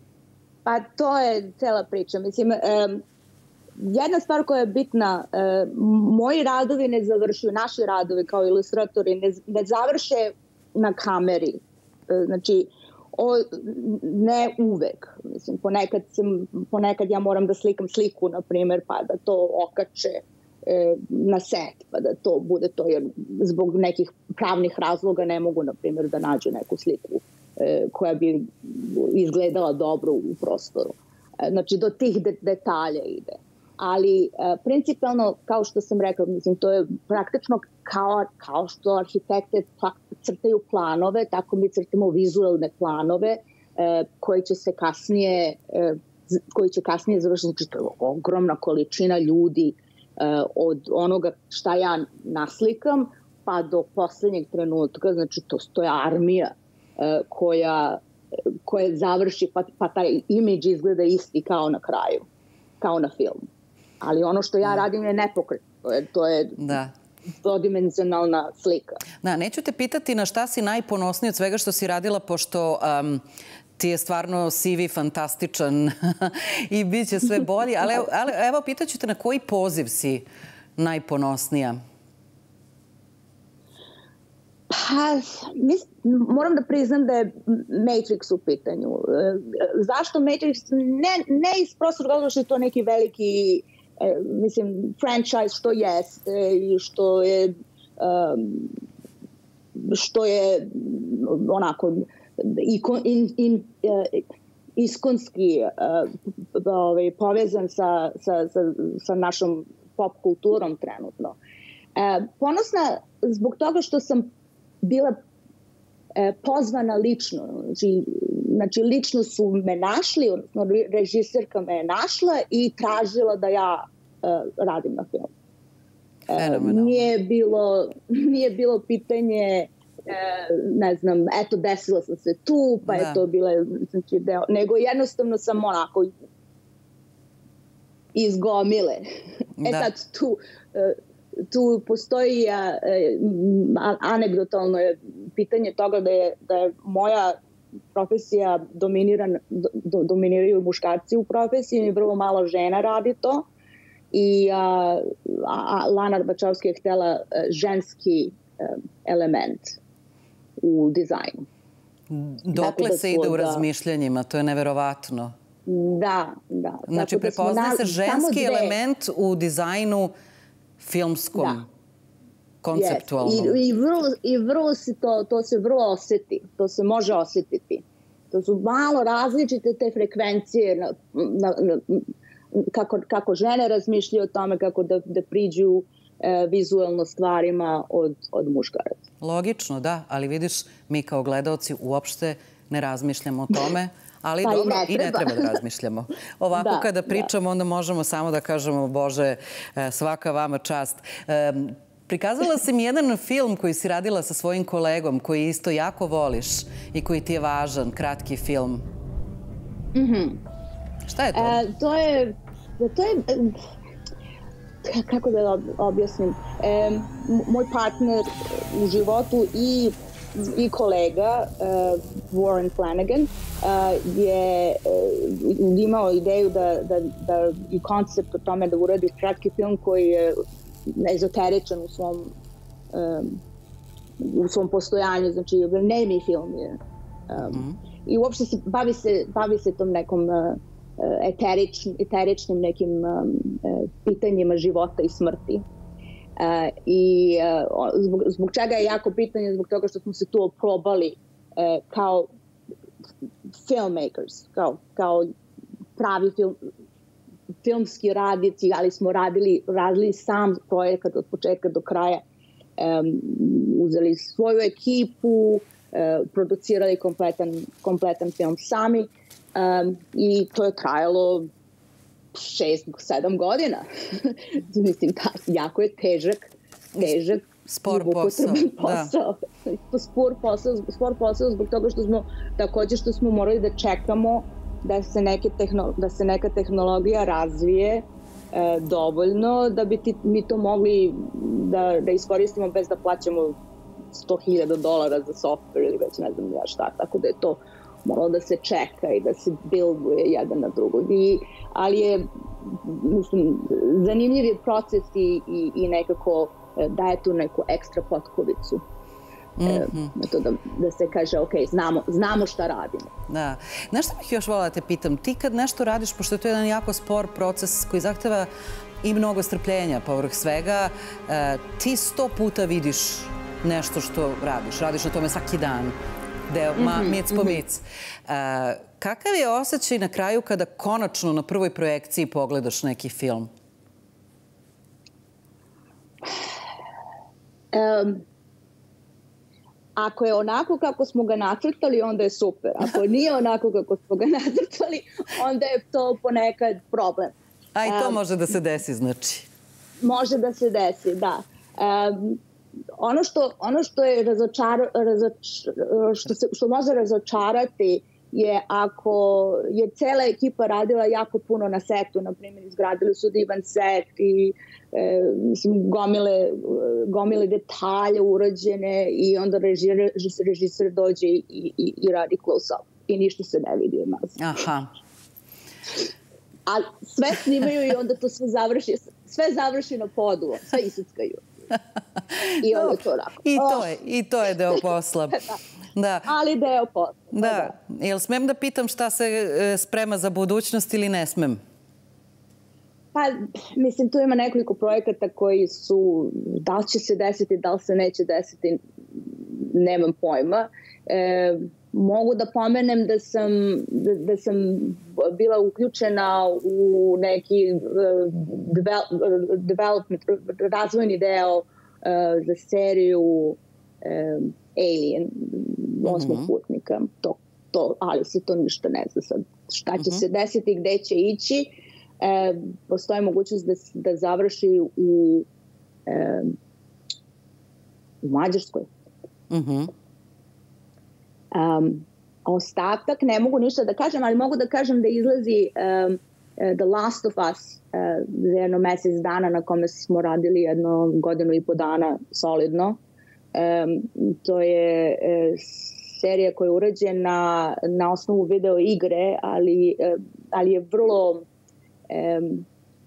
Pa to je cela priča. Mislim, um, jedna stvar koja je bitna, um, moji radovi ne završuju, naši radovi kao ilustratori ne, ne završe na kameri. Znači, o, ne uvek. Mislim, ponekad, sam, ponekad ja moram da slikam sliku, na primjer, pa da to okače e, na set, pa da to bude to, jer zbog nekih pravnih razloga ne mogu, na primjer, da nađu neku sliku koja bi izgledala dobro u prostoru. Znači, do tih de detalja ide. Ali, principalno, kao što sam rekla, mislim, to je praktično kao, kao što arhitekte crtaju planove, tako mi crtamo vizualne planove koji će se kasnije, koji će kasnije završiti. Znači, to je ogromna količina ljudi od onoga šta ja naslikam, pa do poslednjeg trenutka, znači, to, to je armija koja, koja završi, pa, pa taj imidž izgleda isti kao na kraju, kao na filmu. Ali ono što ja radim je nepokretno. To je, to je da. dvodimenzionalna slika. Da, neću te pitati na šta si najponosniji od svega što si radila, pošto um, ti je stvarno C V fantastičan i bit će sve bolji. Ali, ali evo, pitaću te na koji poziv si najponosnija? Pa, mis, moram da priznam da je Matrix u pitanju. E, zašto Matrix? Ne, ne iz prostog razloga što je to neki veliki, e, mislim, franchise što jeste i što je, um, što je onako ikon, in, in, uh, iskonski uh, ovaj, povezan sa, sa, sa, sa našom pop kulturom trenutno. E, ponosna zbog toga što sam bila e, pozvana lično. Znači, znači, lično su me našli, odnosno režiserka me je našla i tražila da ja e, radim na filmu. E, nije, bilo, nije bilo pitanje, e, ne znam, eto, desila sam se tu, pa da. je to bilo, znači, deo, nego jednostavno sam onako iz gomile. E da. sad tu... E, Tu postoji a, a, anegdotalno je pitanje toga da je, da je moja profesija dominiran, do, dominiraju muškarci u profesiji i vrlo malo žena radi to. I a, a, Lana Bačovski je htjela ženski a, element u dizajnu. Dokle da se ide u razmišljanjima? To je neverovatno. Da, da. Znači, prepoznaje se ženski element u dizajnu filmskom, da. konceptualnom. Yes. I, i, vrlo, i vrlo se to, to se vrlo osjeti. To se može osjetiti. To su malo različite te frekvencije na, na, na, kako, kako žene razmišljaju o tome kako da, da priđu e, vizualno stvarima od, od muškaraca. Logično, da, ali vidiš, mi kao gledaoci uopšte ne razmišljamo o tome, ali pa dobro, i ne, i ne treba da razmišljamo. Ovako da, kada pričamo, da. onda možemo samo da kažemo, Bože, svaka vama čast. Prikazala si mi jedan film koji si radila sa svojim kolegom, koji isto jako voliš i koji ti je važan, kratki film. Mm-hmm. Šta je to? E, to je... To je kako da objasnim? E, moj partner u životu i i kolega uh, Warren Flanagan uh, je uh, imao ideju da, da, da i koncept o tome da uradi kratki film koji je ezoteričan u svom um, u svom postojanju, znači nemi film je um, mm. i uopšte se bavi se bavi se tom nekom uh, eterič, eteričnim nekim um, pitanjima života i smrti. Uh, i uh, zbog, zbog čega je jako pitanje, zbog toga što smo se tu oprobali uh, kao filmmakers, kao, kao pravi film, filmski radnici, ali smo radili, radili sam projekat od početka do kraja. Um, uzeli svoju ekipu, uh, producirali kompletan, kompletan film sami um, i to je trajalo šest, sedam godina. Mislim, ta, jako je težak, težak, spor posao. posao. Da. Spor posao, spor posao zbog toga što smo, također što smo morali da čekamo da se, neke tehno, da se neka tehnologija razvije e, dovoljno da bi ti, mi to mogli da, da iskoristimo bez da plaćamo sto hiljada dolara za software ili već ne znam ja šta, tako da je to moralo da se čeka i da se builduje jedan na drugog. I, ali je, mislim, zanimljiv je proces i, i, i nekako daje tu neku ekstra potkovicu. Mm-hmm. E, to da, da se kaže, ok, znamo, znamo šta radimo. Da. Znaš što bih još volila da te pitam? Ti kad nešto radiš, pošto je to jedan jako spor proces koji zahteva i mnogo strpljenja povrh svega, e, ti sto puta vidiš nešto što radiš. Radiš na tome svaki dan. Deo, ma, mic po mic. Uh, kakav je osjećaj na kraju kada konačno na prvoj projekciji pogledaš neki film? Um, ako je onako kako smo ga nacrtali, onda je super. Ako nije onako kako smo ga nacrtali, onda je to ponekad problem. A i to um, može da se desi, znači? Može da se desi, da. Um, Ono što, ono što je razočar, razoč, što, se, što može razočarati je ako je cela ekipa radila jako puno na setu, na primjer izgradili su divan set i e, mislim, gomile, gomile detalje urađene i onda režir, režiser dođe i, i, i radi close-up i ništa se ne vidi od nas. Aha. A sve snimaju i onda to sve završi, sve završi na podu, sve isuckaju. I onda je to onako. I to je, i to je deo posla. Da. Da. Ali deo posla. Da. Da. Jel smem da pitam šta se sprema za budućnost ili ne smem? Pa, mislim, tu ima nekoliko projekata koji su, da li će se desiti, da li se neće desiti, nemam pojma. E, mogu da pomenem da sam, da, da sam bila uključena u neki uh, develop, development, razvojni deo uh, za seriju um, Alien, osmog mm-hmm. putnika. To, to, ali se to ništa ne zna sad. Šta će mm-hmm. se desiti, gde će ići. E, postoji mogućnost da, da završi u, e, u Mađarskoj. Mm-hmm. Um, ostatak ne mogu ništa da kažem, ali mogu da kažem da izlazi um, uh, The Last of Us uh, za jedno mesec dana na kome smo radili jedno godinu i po dana solidno. Um, to je uh, serija koja je urađena na osnovu video igre, ali, uh, ali je vrlo um,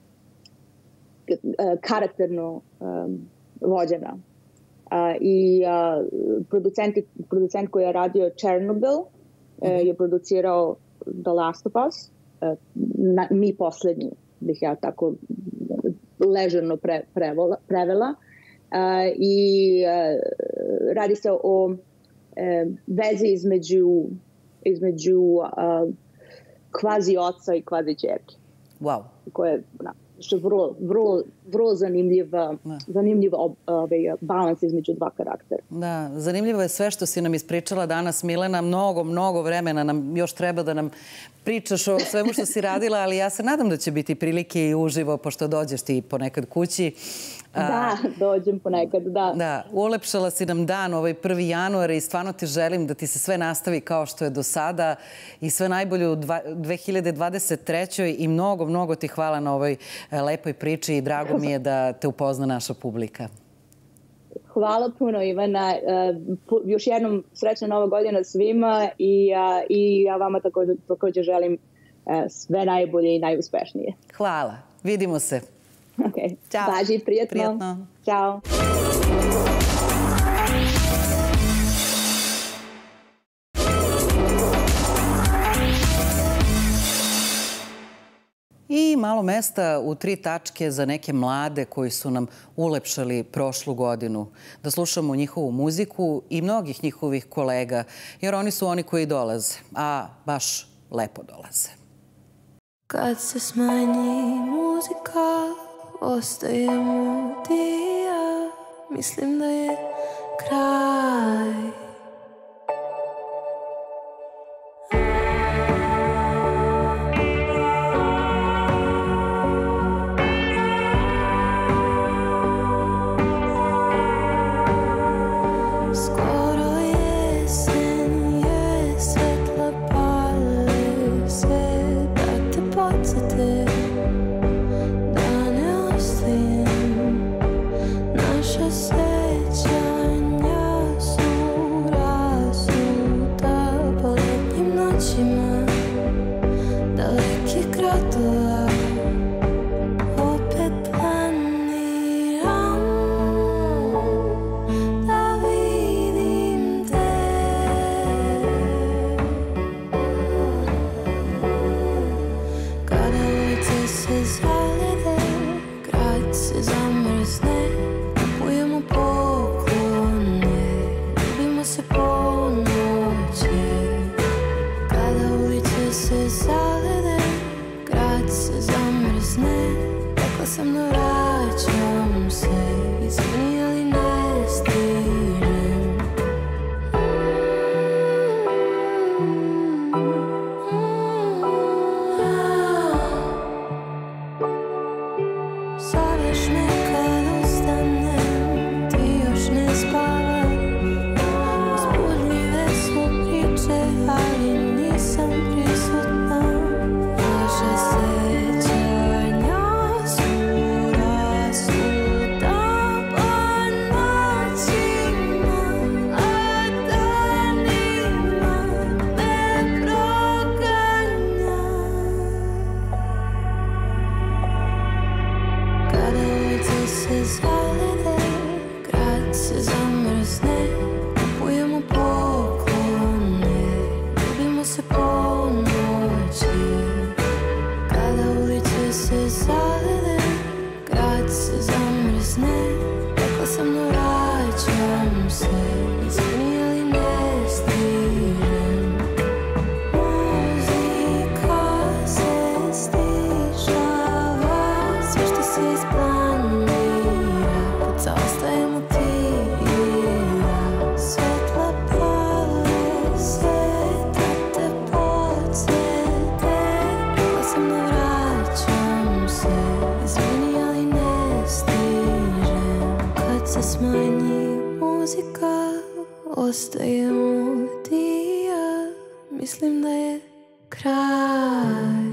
uh, karakterno um, vođena. Uh, i uh, producent, producent koji je radio Chernobyl mm-hmm. uh, je producirao The Last of Us, uh, na, mi poslednji, bih ja tako ležerno pre, prevola, prevela. Uh, I uh, radi se o uh, vezi između, između uh, kvazi oca i kvazi ćerke. Wow. Koje je što je vrlo, vrlo, vrlo zanimljiv, zanimljiv ovaj, balans između dva karaktera. Da, zanimljivo je sve što si nam ispričala danas, Milena. Mnogo, mnogo vremena nam još treba da nam pričaš o svemu što si radila, ali ja se nadam da će biti prilike i uživo, pošto dođeš ti ponekad kući. Da, dođem ponekad, da. Da, ulepšala si nam dan, ovaj prvi januar i stvarno ti želim da ti se sve nastavi kao što je do sada i sve najbolje u dve hiljade dvadeset trećoj i mnogo, mnogo ti hvala na ovoj lepoj priči i drago mi je da te upozna naša publika. Hvala puno, Ivana. Još jednom srećna Nova godina svima i, i ja vama također, također želim sve najbolje i najuspešnije. Hvala. Vidimo se. Okay. Ćao. Važi, prijetno. Prijetno. Ćao. I malo mesta u tri tačke za neke mlade koji su nam ulepšali prošlu godinu. Da slušamo njihovu muziku i mnogih njihovih kolega, jer oni su oni koji dolaze, a baš lepo dolaze. Kad se smanji muzika, ostaje melodija, mislim da je kraj. Skoro jesen je, svetla pale se, da te podsjete da ne ostajem. Naša sećanja su rasuta po letnjim noćima dalekih gradova. Opet planiram da vidim te. Kada ulice se zalede, grad se zamrzne, kupujemo poklone, ljubimo se po noći. Kada ulice se zalede, grad se zamrzne, rekla sam da vraćam se, izvini ali ne stižem. Zoveš me kad ustanem, ti još ne spavaš. Uzbudljive su priče, ali nisam prisutna. Naša sećanja su rasuta po noćima, a danima me proganja. Kada ulice se zalede, grad se zamrzne, kupujemo poklone, ljubimo se po noći. Kada ulice se zalede, grad se zamrzne, rekla sam da vraćam se, izvini ali ne stižem. Muzika se stišava, sve što se isplanira, put zaostaje motivira. Svetla pale se, da te podsjete, rekla sam da vraćam se, izvini ali ne stižem. Kad se smanji muzika, ostaje melodija, mislim da je kraj.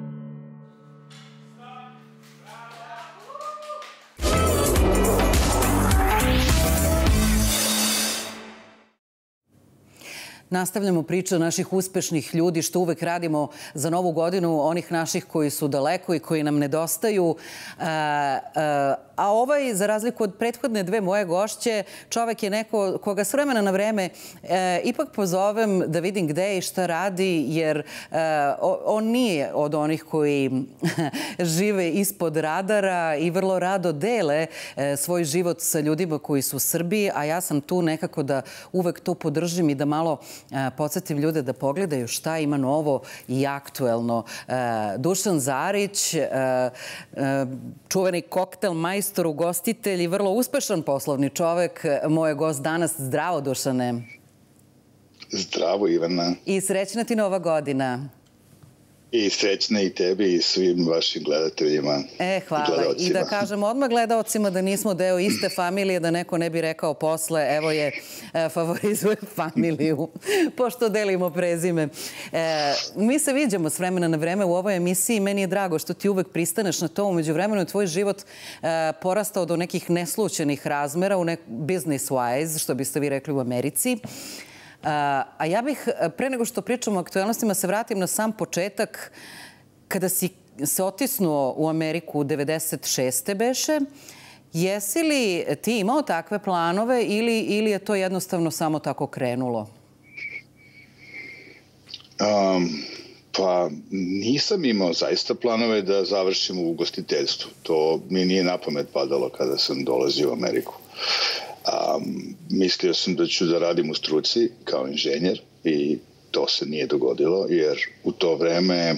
Nastavljamo priču naših uspešnih ljudi, što uvek radimo za Novu godinu, onih naših koji su daleko i koji nam nedostaju. a ovaj, za razliku od prethodne dve moje gošće, čovek je neko koga s vremena na vreme e, ipak pozovem da vidim gde je i šta radi, jer e, on nije od onih koji žive ispod radara i vrlo rado dele e, svoj život sa ljudima koji su u Srbiji, a ja sam tu nekako da uvek to podržim i da malo e, podsjetim ljude da pogledaju šta ima novo i aktuelno. E, Dušan Zarić, e, e, čuveni koktel majstor, ugostitelj i vrlo uspešan poslovni čovek, moj gost danas. Zdravo, Dušane. Zdravo, Ivana. I srećna ti nova godina. I srećna i tebi i svim vašim gledateljima. E, hvala. I da kažem odmah gledaocima da nismo deo iste familije, da neko ne bi rekao posle, evo je, e, favorizuje familiju, pošto delimo prezime. E, mi se viđamo s vremena na vreme u ovoj emisiji. Meni je drago što ti uvek pristaneš na to. Umeđu vremenu je tvoj život e, porastao do nekih neslućenih razmera, u nek business wise, što biste vi rekli u Americi. A ja bih, pre nego što pričamo o aktuelnostima, se vratim na sam početak, kada si se otisnuo u Ameriku u devedeset šeste beše. Jesi li ti imao takve planove ili, ili je to jednostavno samo tako krenulo? Um, pa nisam imao zaista planove da završim u ugostiteljstvu. To mi nije na pamet padalo kada sam dolazio u Ameriku. Um, mislio sam da ću da radim u struci kao inženjer i to se nije dogodilo, jer u to vreme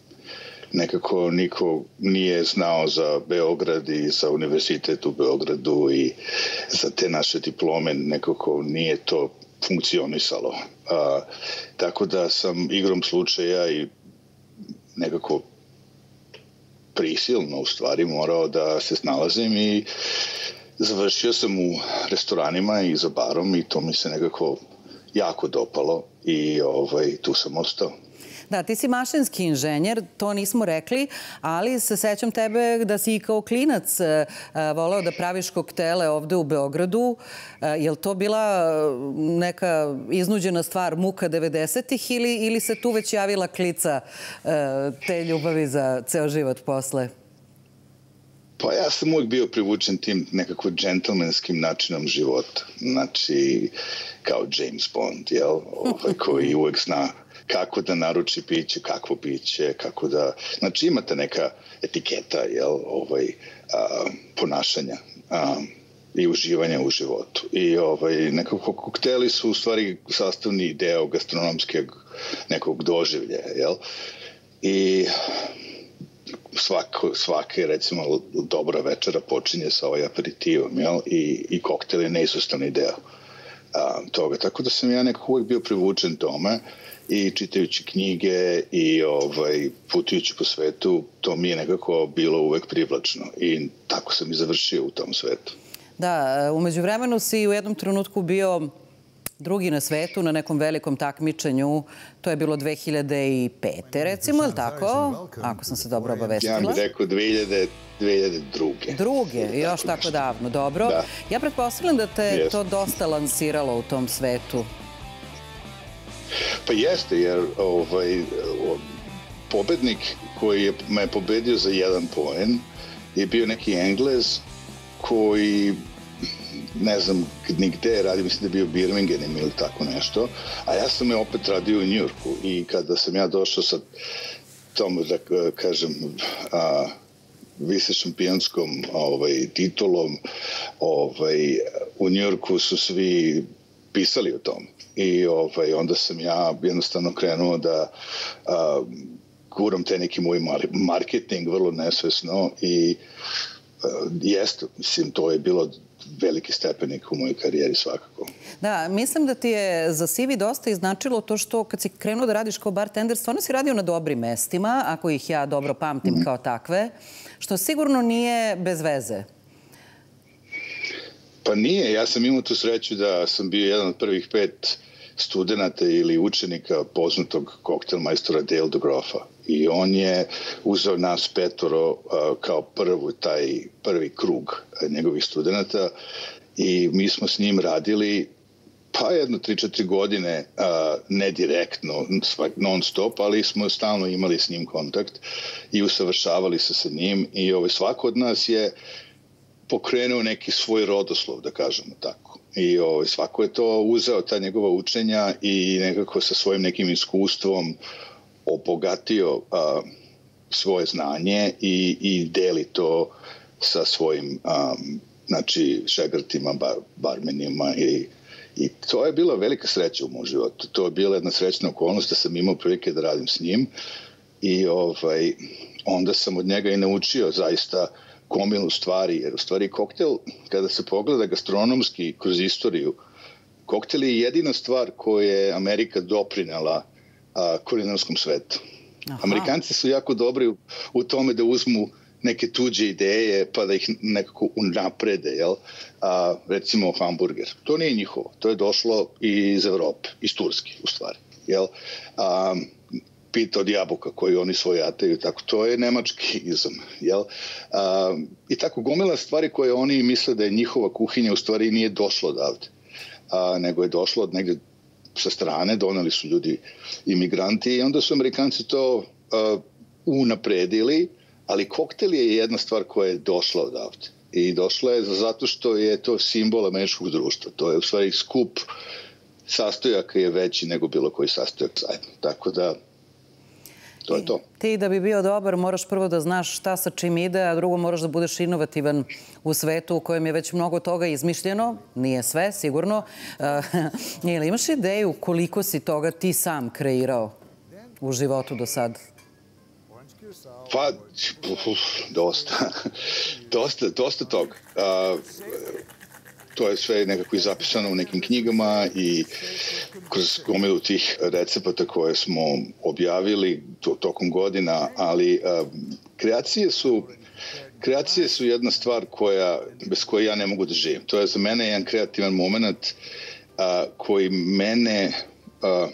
nekako niko nije znao za Beograd i za univerzitet u Beogradu i za te naše diplome nekako nije to funkcionisalo. Uh, tako da sam igrom slučaja i nekako prisilno u stvari morao da se snalazim i završio sam u restoranima i za barom i to mi se nekako jako dopalo i ovaj, tu sam ostao. Da, ti si mašinski inženjer, to nismo rekli, ali se sećam tebe da si i kao klinac uh, voleo da praviš koktele ovde u Beogradu. Uh, je li to bila neka iznuđena stvar muka devedesetih ili, ili se tu već javila klica uh, te ljubavi za ceo život posle? Pa ja sam uvijek bio privučen tim nekako džentlmenskim načinom života. Znači, kao James Bond, jel? Ovaj, koji uvijek zna kako da naruči piće, kakvo piće, kako da... Znači, imate neka etiketa, jel? Ovaj, a, ponašanja a, i uživanja u životu. I ovaj, nekako kokteli su u stvari sastavni deo gastronomskog nekog doživlja, jel? I... Svako, svake, recimo, dobra večera počinje sa ovaj aperitivom, jel? I, i koktel je neizostavni deo a, toga. Tako da sam ja nekako uvijek bio privučen tome i čitajući knjige i ovaj, putujući po svetu, to mi je nekako bilo uvijek privlačno i tako sam i završio u tom svetu. Da, umeđu vremenu si u jednom trenutku bio drugi na svetu na nekom velikom takmičenju. To je bilo dve hiljade pete. recimo, je li tako? Ako sam se dobro obavestila. Ja bih rekao dve hiljade druge. Druge, još tako davno, dobro. Da. Ja pretpostavljam da te Jeste. to dosta lansiralo u tom svetu. Pa jeste, jer ovaj, pobednik koji je me pobedio za jedan poen je bio neki Englez koji... ne znam ni gde je radio, mislim da je bio Birmingham ili tako nešto, a ja sam je opet radio u Njujorku i kada sam ja došao sa tom, da kažem, a, vice šampionskom ovaj, titulom, ovaj, u Njujorku su svi pisali o tom i ovaj, onda sam ja jednostavno krenuo da a, guram te neki moj marketing vrlo nesvesno i a, jeste, mislim, to je bilo veliki stepenik u mojoj karijeri svakako. Da, mislim da ti je za C V dosta iznačilo to što kad si krenuo da radiš kao bartender, stvarno si radio na dobrim mestima, ako ih ja dobro pamtim mm. kao takve, što sigurno nije bez veze. Pa nije, ja sam imao tu sreću da sam bio jedan od prvih pet studenta ili učenika poznatog koktel majstora Dale DeGroffa. I on je uzeo nas petoro uh, kao prvu, taj prvi krug njegovih studenta i mi smo s njim radili pa jedno tri četiri godine, uh, ne direktno, non stop, ali smo stalno imali s njim kontakt i usavršavali se sa njim i ovaj, svako od nas je pokrenuo neki svoj rodoslov, da kažemo tako. I ovaj, svako je to uzeo, ta njegova učenja i nekako sa svojim nekim iskustvom obogatio a, svoje znanje i, i deli to sa svojim a, znači, šegrtima, bar, barmenima i, i to je bila velika sreća u mom životu. To je bila jedna srećna okolnost da sam imao prilike da radim s njim i ovaj, onda sam od njega i naučio zaista gomilu stvari, jer u stvari koktel, kada se pogleda gastronomski kroz istoriju, koktel je jedina stvar koju je Amerika doprinela a, kulinarskom svetu. Aha. Amerikanci su jako dobri u, u tome da uzmu neke tuđe ideje pa da ih nekako unaprede, jel? A, recimo hamburger. To nije njihovo, to je došlo iz Evrope, iz Turske u stvari. Jel? A, pita od jabuka koju oni svojataju, tako to je nemački izum, jel? A, I tako gomila stvari koje oni misle da je njihova kuhinja u stvari nije došlo odavde, a, nego je došlo od negde sa strane, doneli su ljudi imigranti i onda su Amerikanci to a, unapredili, ali koktel je jedna stvar koja je došla odavde. I došla je zato što je to simbol američkog društva. To je u stvari skup sastojaka je veći nego bilo koji sastojak zajedno. Tako da to je to. Ti da bi bio dobar moraš prvo da znaš šta sa čim ide, a drugo moraš da budeš inovativan u svetu u kojem je već mnogo toga izmišljeno. Nije sve, sigurno. Ili imaš ideju koliko si toga ti sam kreirao u životu do sad? Pa, uf, dosta. dosta, dosta toga. Uh, to je sve nekako i zapisano u nekim knjigama i kroz gomilu tih recepata koje smo objavili to, tokom godina, ali uh, kreacije su kreacije su jedna stvar koja, bez koje ja ne mogu da živim. To je za mene jedan kreativan moment uh, koji mene uh,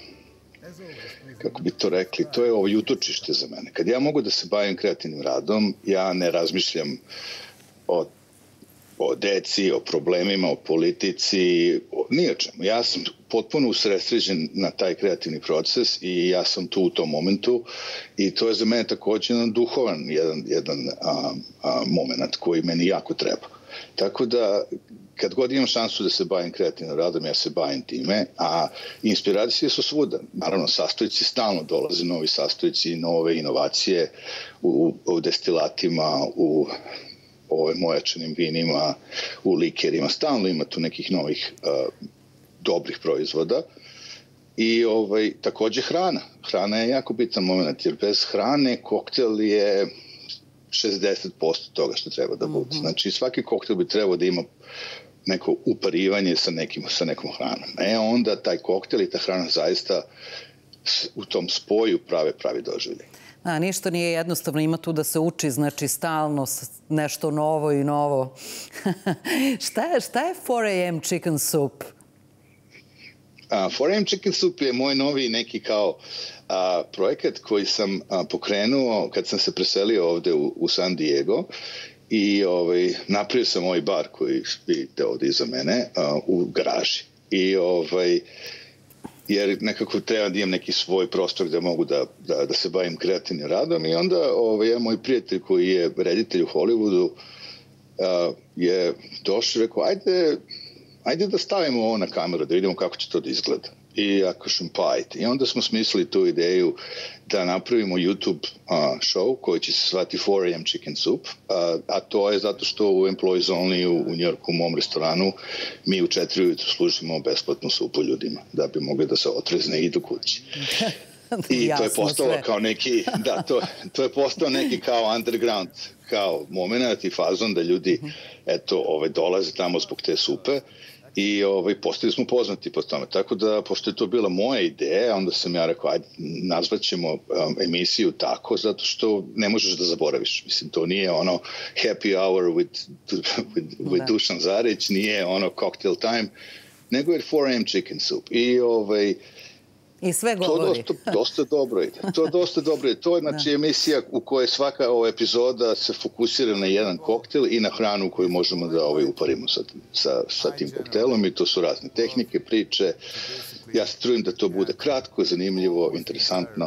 kako bi to rekli, to je ovo utočište za mene. Kad ja mogu da se bavim kreativnim radom, ja ne razmišljam o, o deci, o problemima, o politici, o, ni o čemu. Ja sam potpuno usredsređen na taj kreativni proces i ja sam tu u tom momentu i to je za mene također jedan duhovan jedan, jedan a, a, moment koji meni jako treba. Tako da kad god imam šansu da se bavim kreativnim radom, ja se bavim time, a inspiracije su svuda. Naravno, sastojci stalno dolaze, novi sastojci, nove inovacije u, u destilatima, u ove mojačanim vinima, u likerima. Stalno ima tu nekih novih uh, dobrih proizvoda. I ovaj, također hrana. Hrana je jako bitan moment, jer bez hrane koktel je šezdeset posto toga što treba da bude. Znači, svaki koktel bi trebao da ima neko uparivanje sa, nekim, sa nekom hranom. E onda taj koktel i ta hrana zaista u tom spoju prave pravi doživljaj. A, ništa nije jednostavno, ima tu da se uči, znači stalno nešto novo i novo. šta, je, šta je four a m chicken soup? Uh, four a m chicken soup je moj novi neki kao uh, projekat koji sam uh, pokrenuo kad sam se preselio ovde u, u San Diego i ovaj, napravio sam ovaj bar koji vidite ovde iza mene uh, u garaži. I ovaj, jer nekako treba da imam neki svoj prostor gde mogu da, da, da se bavim kreativnim radom i onda ovaj, ja, moj prijatelj koji je reditelj u Hollywoodu uh, je došao i rekao, ajde, ajde da stavimo ovo na kameru, da vidimo kako će to da izgleda. I ja kažem, pa ajde. I onda smo smislili tu ideju da napravimo YouTube uh, show koji će se zvati four a m chicken soup, uh, a to je zato što u Employees Only u, u Njorku u mom restoranu mi u četiri ujutru služimo besplatnu supu ljudima da bi mogli da se otrezne i do kući. I to je postalo kao neki, da, to, to je postao neki kao underground, kao moment i fazon da ljudi, eto, ovaj, dolaze tamo zbog te supe i ovaj, postali smo poznati po tome. Tako da, pošto je to bila moja ideja, onda sam ja rekao, ajde, nazvaćemo um, emisiju tako, zato što ne možeš da zaboraviš. Mislim, to nije ono happy hour with, with, with Dušan Zarić, nije ono cocktail time, nego je four a m chicken soup. I ovaj, I sve govori. To dosta, dosta dobro ide. To dosta dobro ide. To je znači emisija u kojoj svaka ova epizoda se fokusira na jedan koktel i na hranu koju možemo da ovaj uparimo sa, sa, sa tim koktelom i to su razne tehnike, priče. Ja se trudim da to bude kratko, zanimljivo, interesantno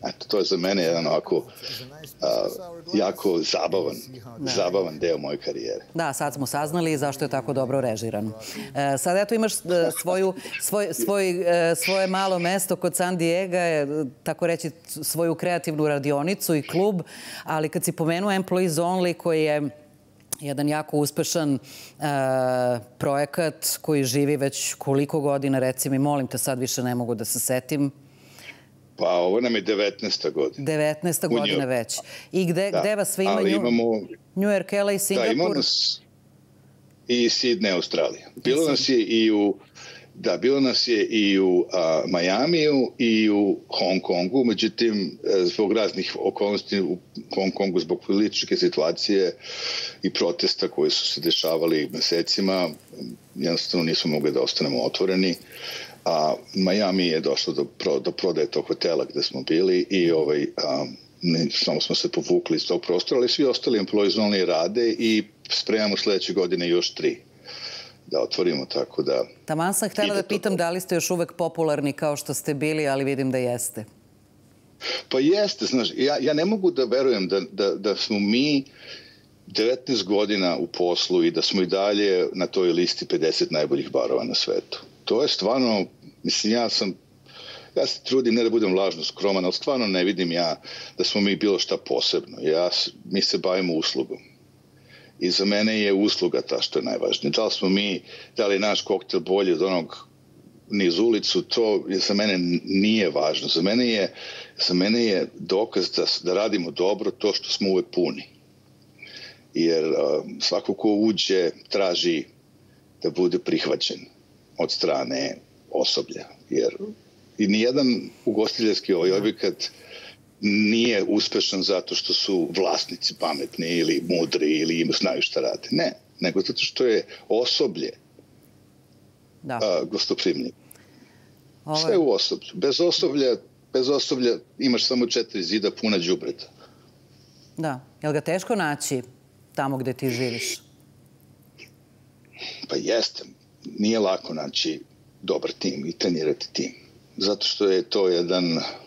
Eto, to je za mene jedan ovako a, jako zabavan, zabavan deo moje karijere. Da, sad smo saznali zašto je tako dobro režiran. E, sad eto imaš svoju, svoj, svoj, svoje malo mesto kod San Diega, tako reći svoju kreativnu radionicu i klub, ali kad si pomenuo Employees Only, koji je jedan jako uspešan uh, projekat koji živi već koliko godina, reci mi, molim te, sad više ne mogu da se setim. Pa ovo nam je devetnaesta godina. devetnaesta godina već. I gde, da, gde vas sve ima? Ali imamo... New York, L A, Singapur? Da, imamo nas i Sidney, Australija. Bilo nas je i u... Da, bilo nas je i u a, Majamiju i u Hong Kongu, međutim, zbog raznih okolnosti u Hong Kongu, zbog političke situacije i protesta koji su se dešavali mesecima, jednostavno nismo mogli da ostanemo otvoreni. A Majami je došlo do, pro, do prodaje tog hotela gde smo bili i ovaj, a, ne, samo smo se povukli iz tog prostora, ali svi ostali Employees Only rade i spremamo sledeće godine još tri da otvorimo, tako da... Taman sam htjela da pitam da li ste još uvek popularni kao što ste bili, ali vidim da jeste. Pa jeste, znaš, ja, ja ne mogu da verujem da, da, da smo mi devetnaest godina u poslu i da smo i dalje na toj listi pedeset najboljih barova na svetu. To je stvarno, mislim, ja sam, ja se trudim ne da budem lažno skroman, ali stvarno ne vidim ja da smo mi bilo šta posebno. Ja, mi se bavimo uslugom. I za mene je usluga ta što je najvažnije. Da li smo mi, da li je naš koktel bolji od onog niz ulicu, to za mene nije važno. Za mene je, za mene je dokaz da, da radimo dobro to što smo uvek puni. Jer uh, svako ko uđe traži da bude prihvaćen od strane osoblja. Jer i nijedan ugostiteljski ovaj objekat nije uspešan zato što su vlasnici pametni ili mudri ili im znaju šta rade. Ne, nego zato što je osoblje da. a, gostoprimljivo. Ovo... Sve u osoblju. Bez osoblja, bez osoblja imaš samo četiri zida puna đubreta. Da. Je li ga teško naći tamo gde ti živiš? Pa jeste. Nije lako naći dobar tim i trenirati tim. Zato što je to jedan...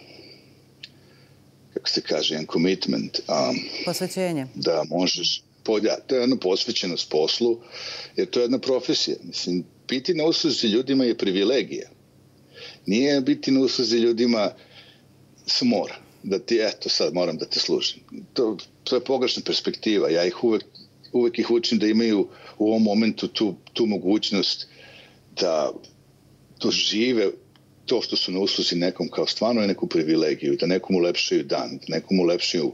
kako se kaže, jedan commitment. Um, Posvećenje. Da možeš, polja, to je jedna posvećenost poslu, jer to je jedna profesija. Mislim, biti na usluzi ljudima je privilegija. Nije biti na usluzi ljudima smor, da ti, eto, sad moram da te služim. To, to je pogrešna perspektiva. Ja ih uvek, uvek ih učim da imaju u ovom momentu tu, tu mogućnost da to žive to što su na usluzi nekom kao stvarno je neku privilegiju, da nekom ulepšaju dan, da nekom ulepšaju uh,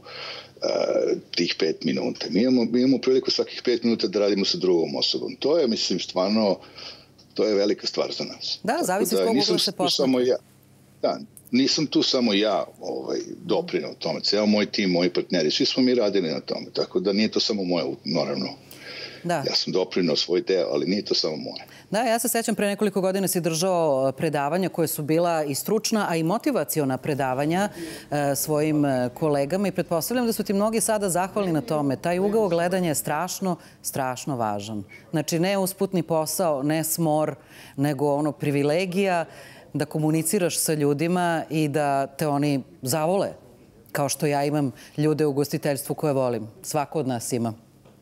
tih pet minuta. Mi imamo, mi imamo priliku svakih pet minuta da radimo sa drugom osobom. To je, mislim, stvarno, to je velika stvar za nas. Da, zavisi s kogu se posle. Ja, da, nisam tu samo ja ovaj, doprinao tome. Ceo moj tim, moji partneri, svi smo mi radili na tome. Tako da nije to samo moje, naravno. Da. Ja sam doprinao svoj deo, ali nije to samo moje. Da, ja se sećam, pre nekoliko godina si držao predavanja koje su bila i stručna, a i motivaciona predavanja e, svojim kolegama i pretpostavljam da su ti mnogi sada zahvalni na tome. Taj ugao gledanja je strašno, strašno važan. Znači, ne usputni posao, ne smor, nego ono privilegija da komuniciraš sa ljudima i da te oni zavole. Kao što ja imam ljude u ugostiteljstvu koje volim. Svako od nas ima.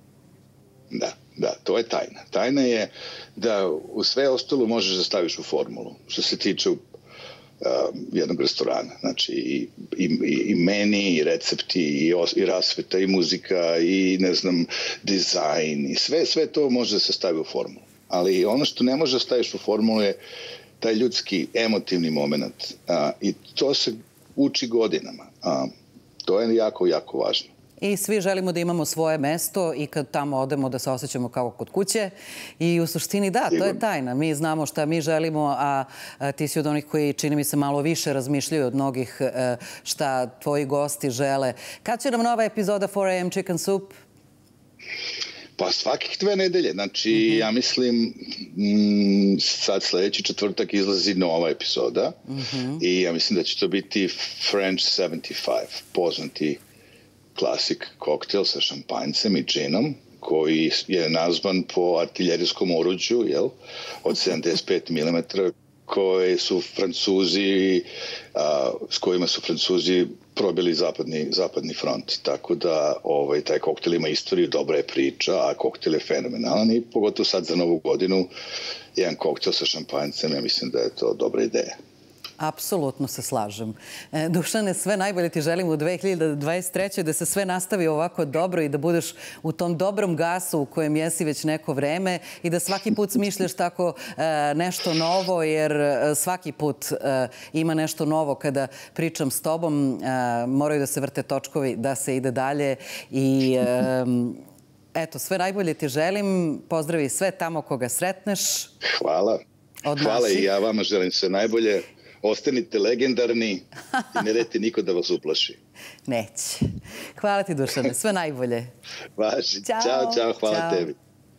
Da, da, to je tajna. Tajna je da u sve ostalo možeš da staviš u formulu. Što se tiče uh, jednog restorana. Znači i, i, i meni, i recepti, i, os, i rasveta, i muzika, i ne znam, dizajn, i sve, sve to može da se stavi u formulu. Ali ono što ne može da staviš u formulu je taj ljudski, emotivni moment. Uh, I to se uči godinama. Uh, to je jako, jako važno. I svi želimo da imamo svoje mesto i kad tamo odemo da se osjećamo kao kod kuće. I u suštini da, to je tajna. Mi znamo šta mi želimo, a ti si od onih koji čini mi se malo više razmišljaju od mnogih šta tvoji gosti žele. Kad će nam nova epizoda four a m Chicken Soup? Pa svakih dve nedelje. Znači, mm-hmm. ja mislim, m, sad sledeći četvrtak izlazi nova epizoda mm-hmm. i ja mislim da će to biti French sedamdeset pet, poznati klasik koktel sa šampanjcem i džinom, koji je nazvan po artiljerijskom oruđu, jel, od sedamdeset pet milimetara, koje su Francuzi, a, s kojima su Francuzi probili zapadni, zapadni front. Tako da ovaj, taj koktel ima istoriju, dobra je priča, a koktel je fenomenalan i pogotovo sad za Novu godinu jedan koktel sa šampanjcem, ja mislim da je to dobra ideja. Apsolutno se slažem. Dušane, sve najbolje ti želim u dve hiljade dvadeset trećoj da se sve nastavi ovako dobro i da budeš u tom dobrom gasu u kojem jesi već neko vreme i da svaki put smišljaš tako nešto novo, jer svaki put ima nešto novo kada pričam s tobom. Moraju da se vrte točkovi, da se ide dalje i eto, sve najbolje ti želim. Pozdravi sve tamo koga sretneš. Hvala. Hvala i ja vama želim sve najbolje. Ostanite legendarni i ne dajte niko da vas uplaši. Neće. Hvala ti, Dušane. Sve najbolje. Važi. Ćao, čao, čao. Hvala čao. tebi.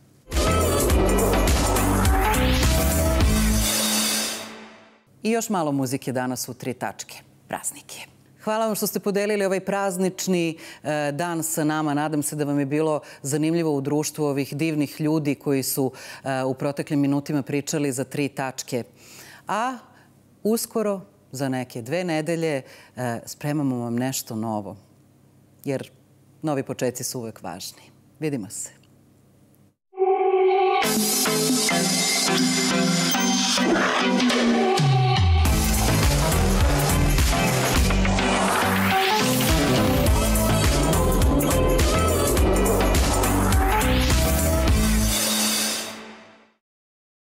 I još malo muzike danas u Tri tačke. Praznike. Hvala vam što ste podelili ovaj praznični dan sa nama. Nadam se da vam je bilo zanimljivo u društvu ovih divnih ljudi koji su u proteklim minutima pričali za Tri tačke. A uskoro, za neke dve nedelje, spremamo vam nešto novo. Jer novi početci su uvek važni. Vidimo se. Thank you.